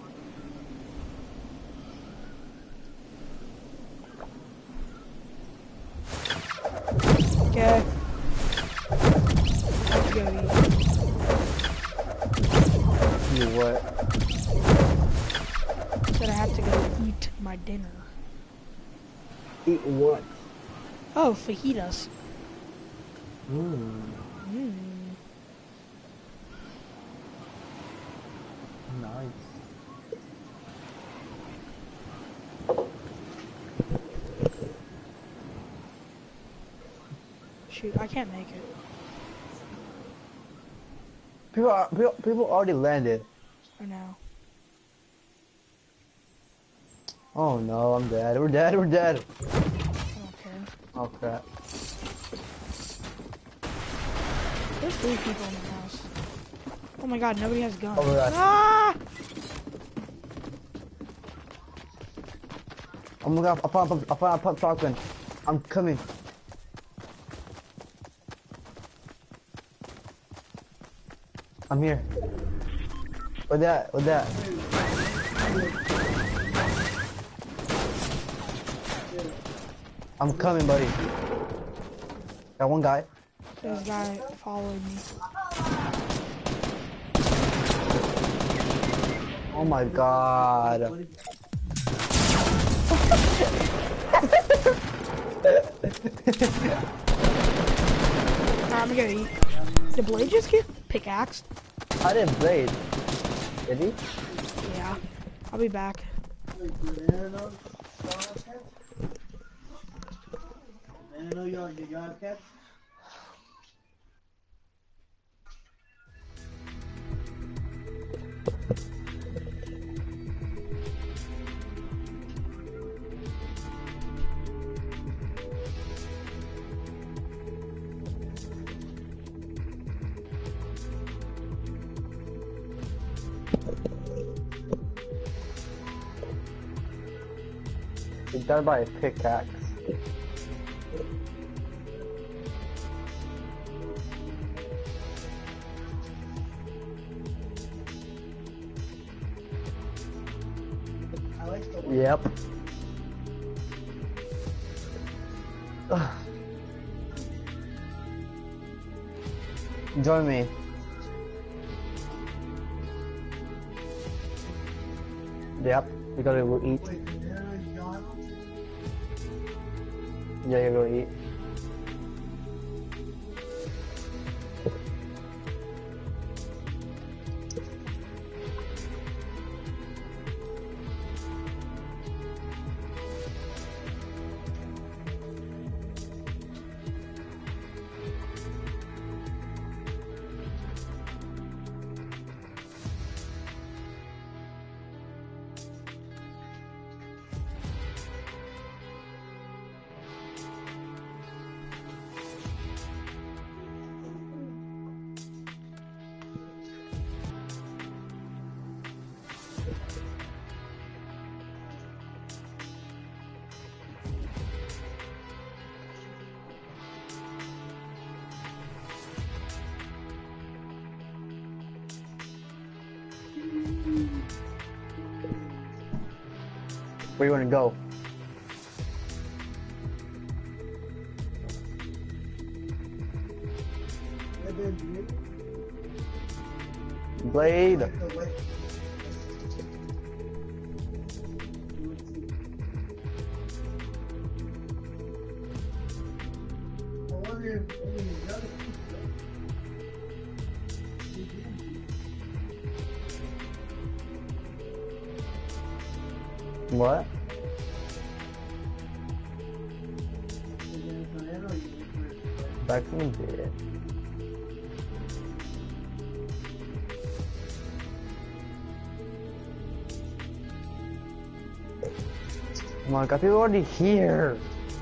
Okay. Let's go eat. You what? Said I have to go eat my dinner. Eat what? Oh, fajitas. Mmm. Nice. Shoot, I can't make it. People already landed. I know. Oh no, I'm dead. We're dead. We're dead. I don't care. Oh crap. There's 3 people in the house. Oh my god, nobody has guns. Over there. Ah! Oh my god, I found shotgun. I'm coming. I'm here. With that. I'm coming, buddy. Got one guy. This guy followed me. Oh my god. I'm gonna eat. Did Blade just get pickaxed? I didn't blade. Did he? Yeah. I'll be back. You gotta buy a pickaxe. Yep. Join me. Yep, we gotta go eat. Yeah, you go eat. Where you wanna go? Blade. What? Back from the bed. Oh my god, people are already here.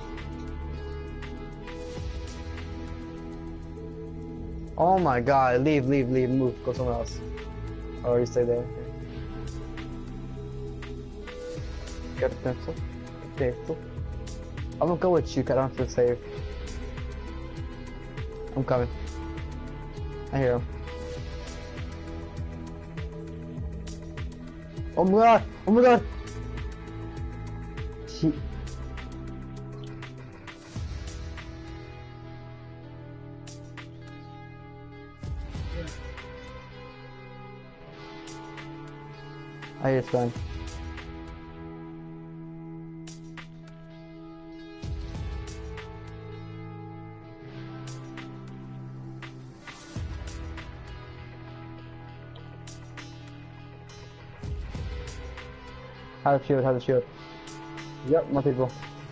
Oh my god, leave, move, go somewhere else. Or you stay there. Get a pencil. Okay, so I'm gonna go with you 'cause I don't feel safe. I'm coming. I hear him. Oh my god! Oh my god! She... I hear Sven. Have a shield, have a shield. Yep, my people.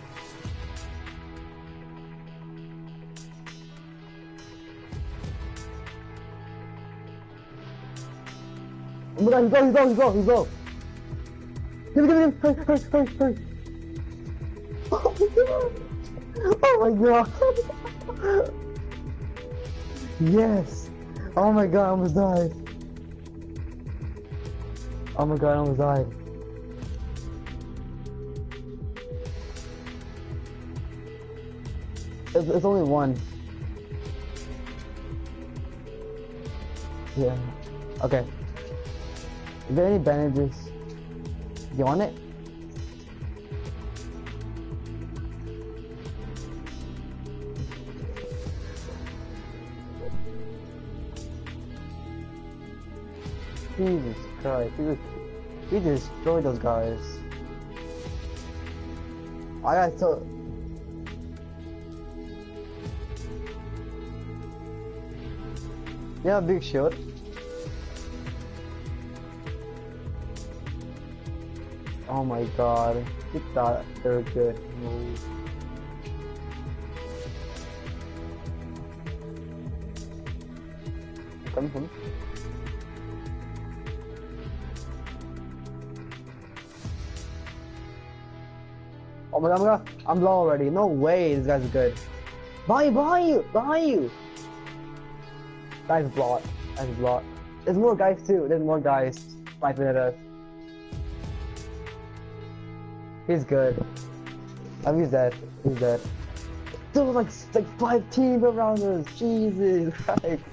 Oh my god, he's low. Give him, hurry. Oh my god. Yes. Oh my god, I almost died. Oh my god, I almost died. It's only one. Yeah. Okay. Is there any bandages? You want it? Jesus Christ, we destroyed those guys. I got so... Yeah, big shield. Oh my god, we thought they were good. Come. Oh my god, I'm low already. No way, this guy's good. Behind you! Guy's blocked. There's more guys too. There's more guys sniping at us. He's good. Oh, he's dead. There was like 5 teams around us. Jesus Christ.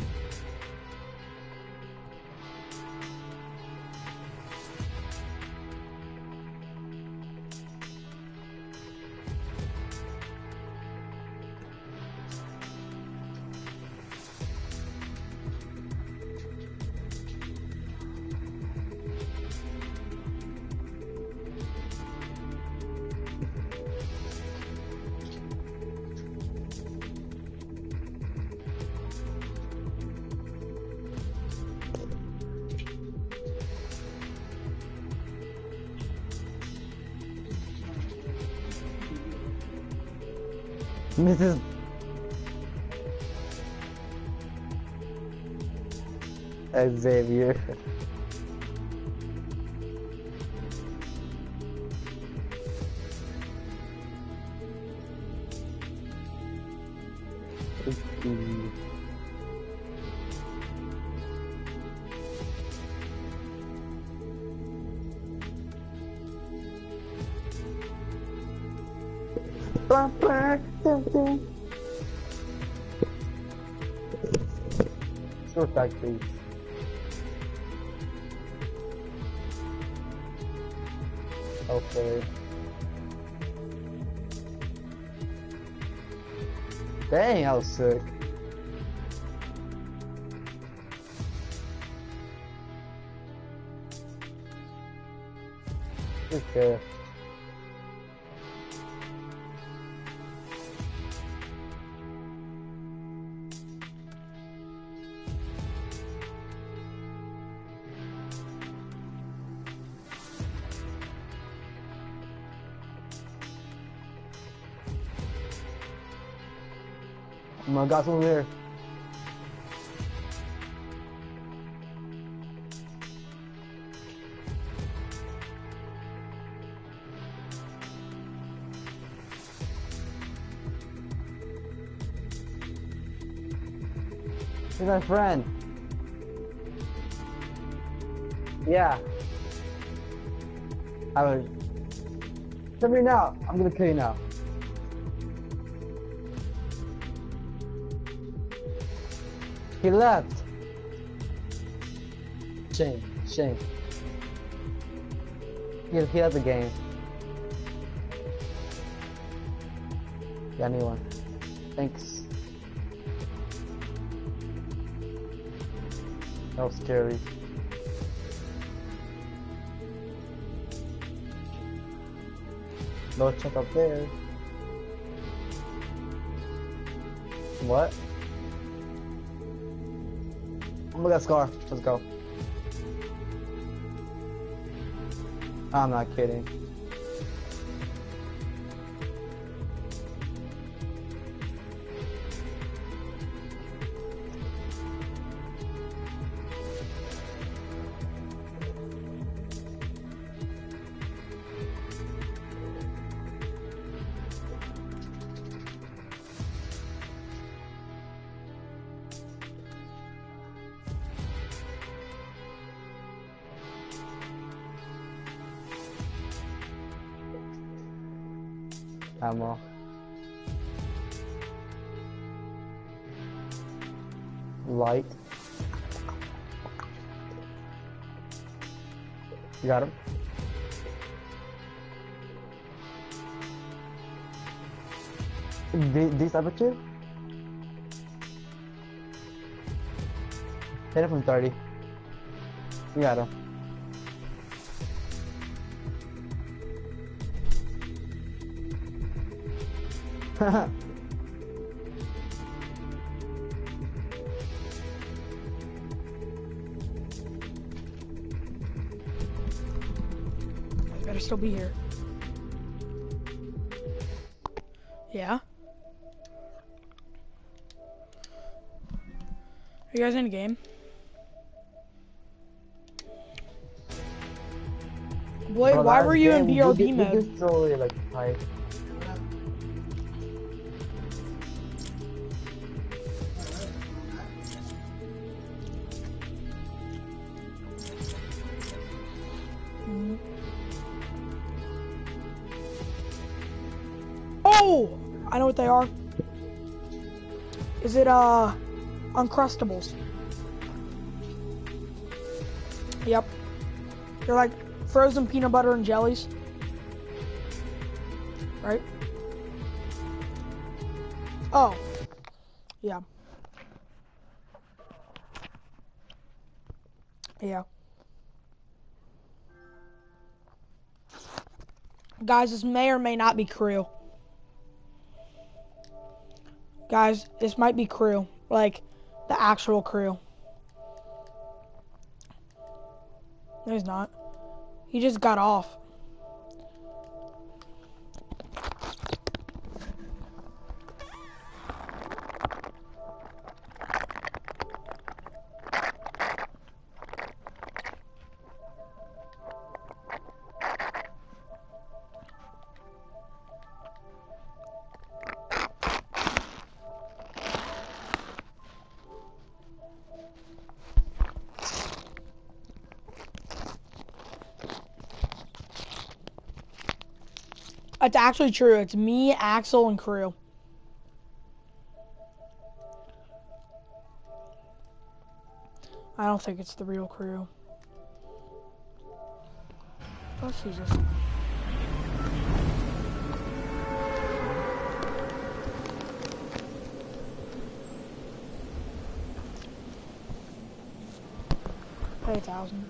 Mrs. Xavier. Short back, please. Okay. Dang, I was sick. Okay. Oh my god, someone there. He's my friend. Yeah. I was. Come here now. I'm gonna kill you now. He left. Shame. Shame. He left the game. Got a new one. Thanks. That was scary. No check up there. What? Oh my god, Scar. Let's go. I'm not kidding. Ammo. Light. You got him. These other two? Hit him from 30. You got him. Haha. I better still be here. Yeah? Are you guys in a game? Boy, Bro, why that were you in game, BRB we mode? just slowly like hype. Oh! I know what they are. Is it, Uncrustables? Yep. They're like frozen peanut butter and jellies. Right? Oh. Yeah. Yeah. Guys, this may or may not be crew. Guys, this might be crew. Like, the actual crew. No, he's not. He just got off. It's actually true. It's me, Axel, and crew. I don't think it's the real crew. Oh, Jesus. Pay 1,000.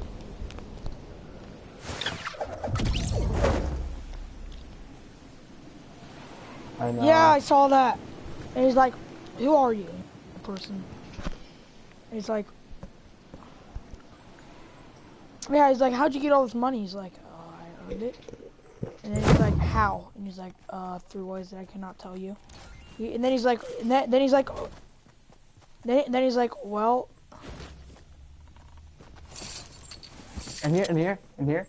I know. Yeah, I saw that. And he's like, who are you? The person. And he's like, yeah, he's like, how'd you get all this money? He's like, oh, I earned it. And then he's like, how? And he's like, through ways that I cannot tell you. And then he's like, then he's like, then he's like, well. And here.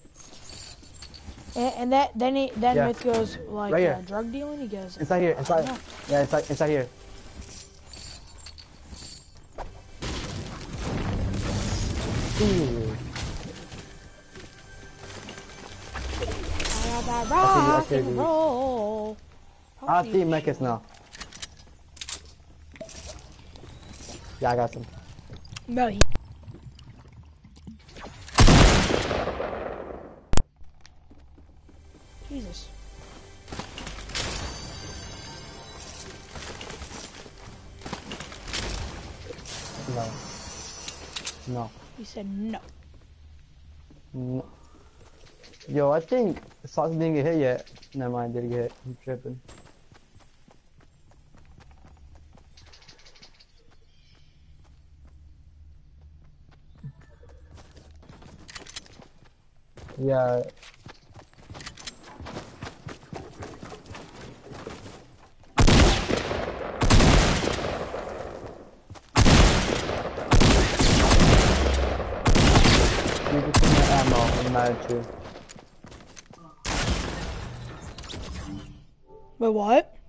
And then Yeah. Myth goes like, Right here. drug dealing. He goes, Inside here. I don't know. Yeah, inside here. Ooh. I got I see rock you. and roll. I see Mechas now. Yeah, I got some. No, he. Jesus. No. No. He said no. No. Yo, I think Socks didn't get hit yet. Never mind, did get hit. I'm tripping. Yeah. You can see my ammo. I'm mad at you. Wait, what?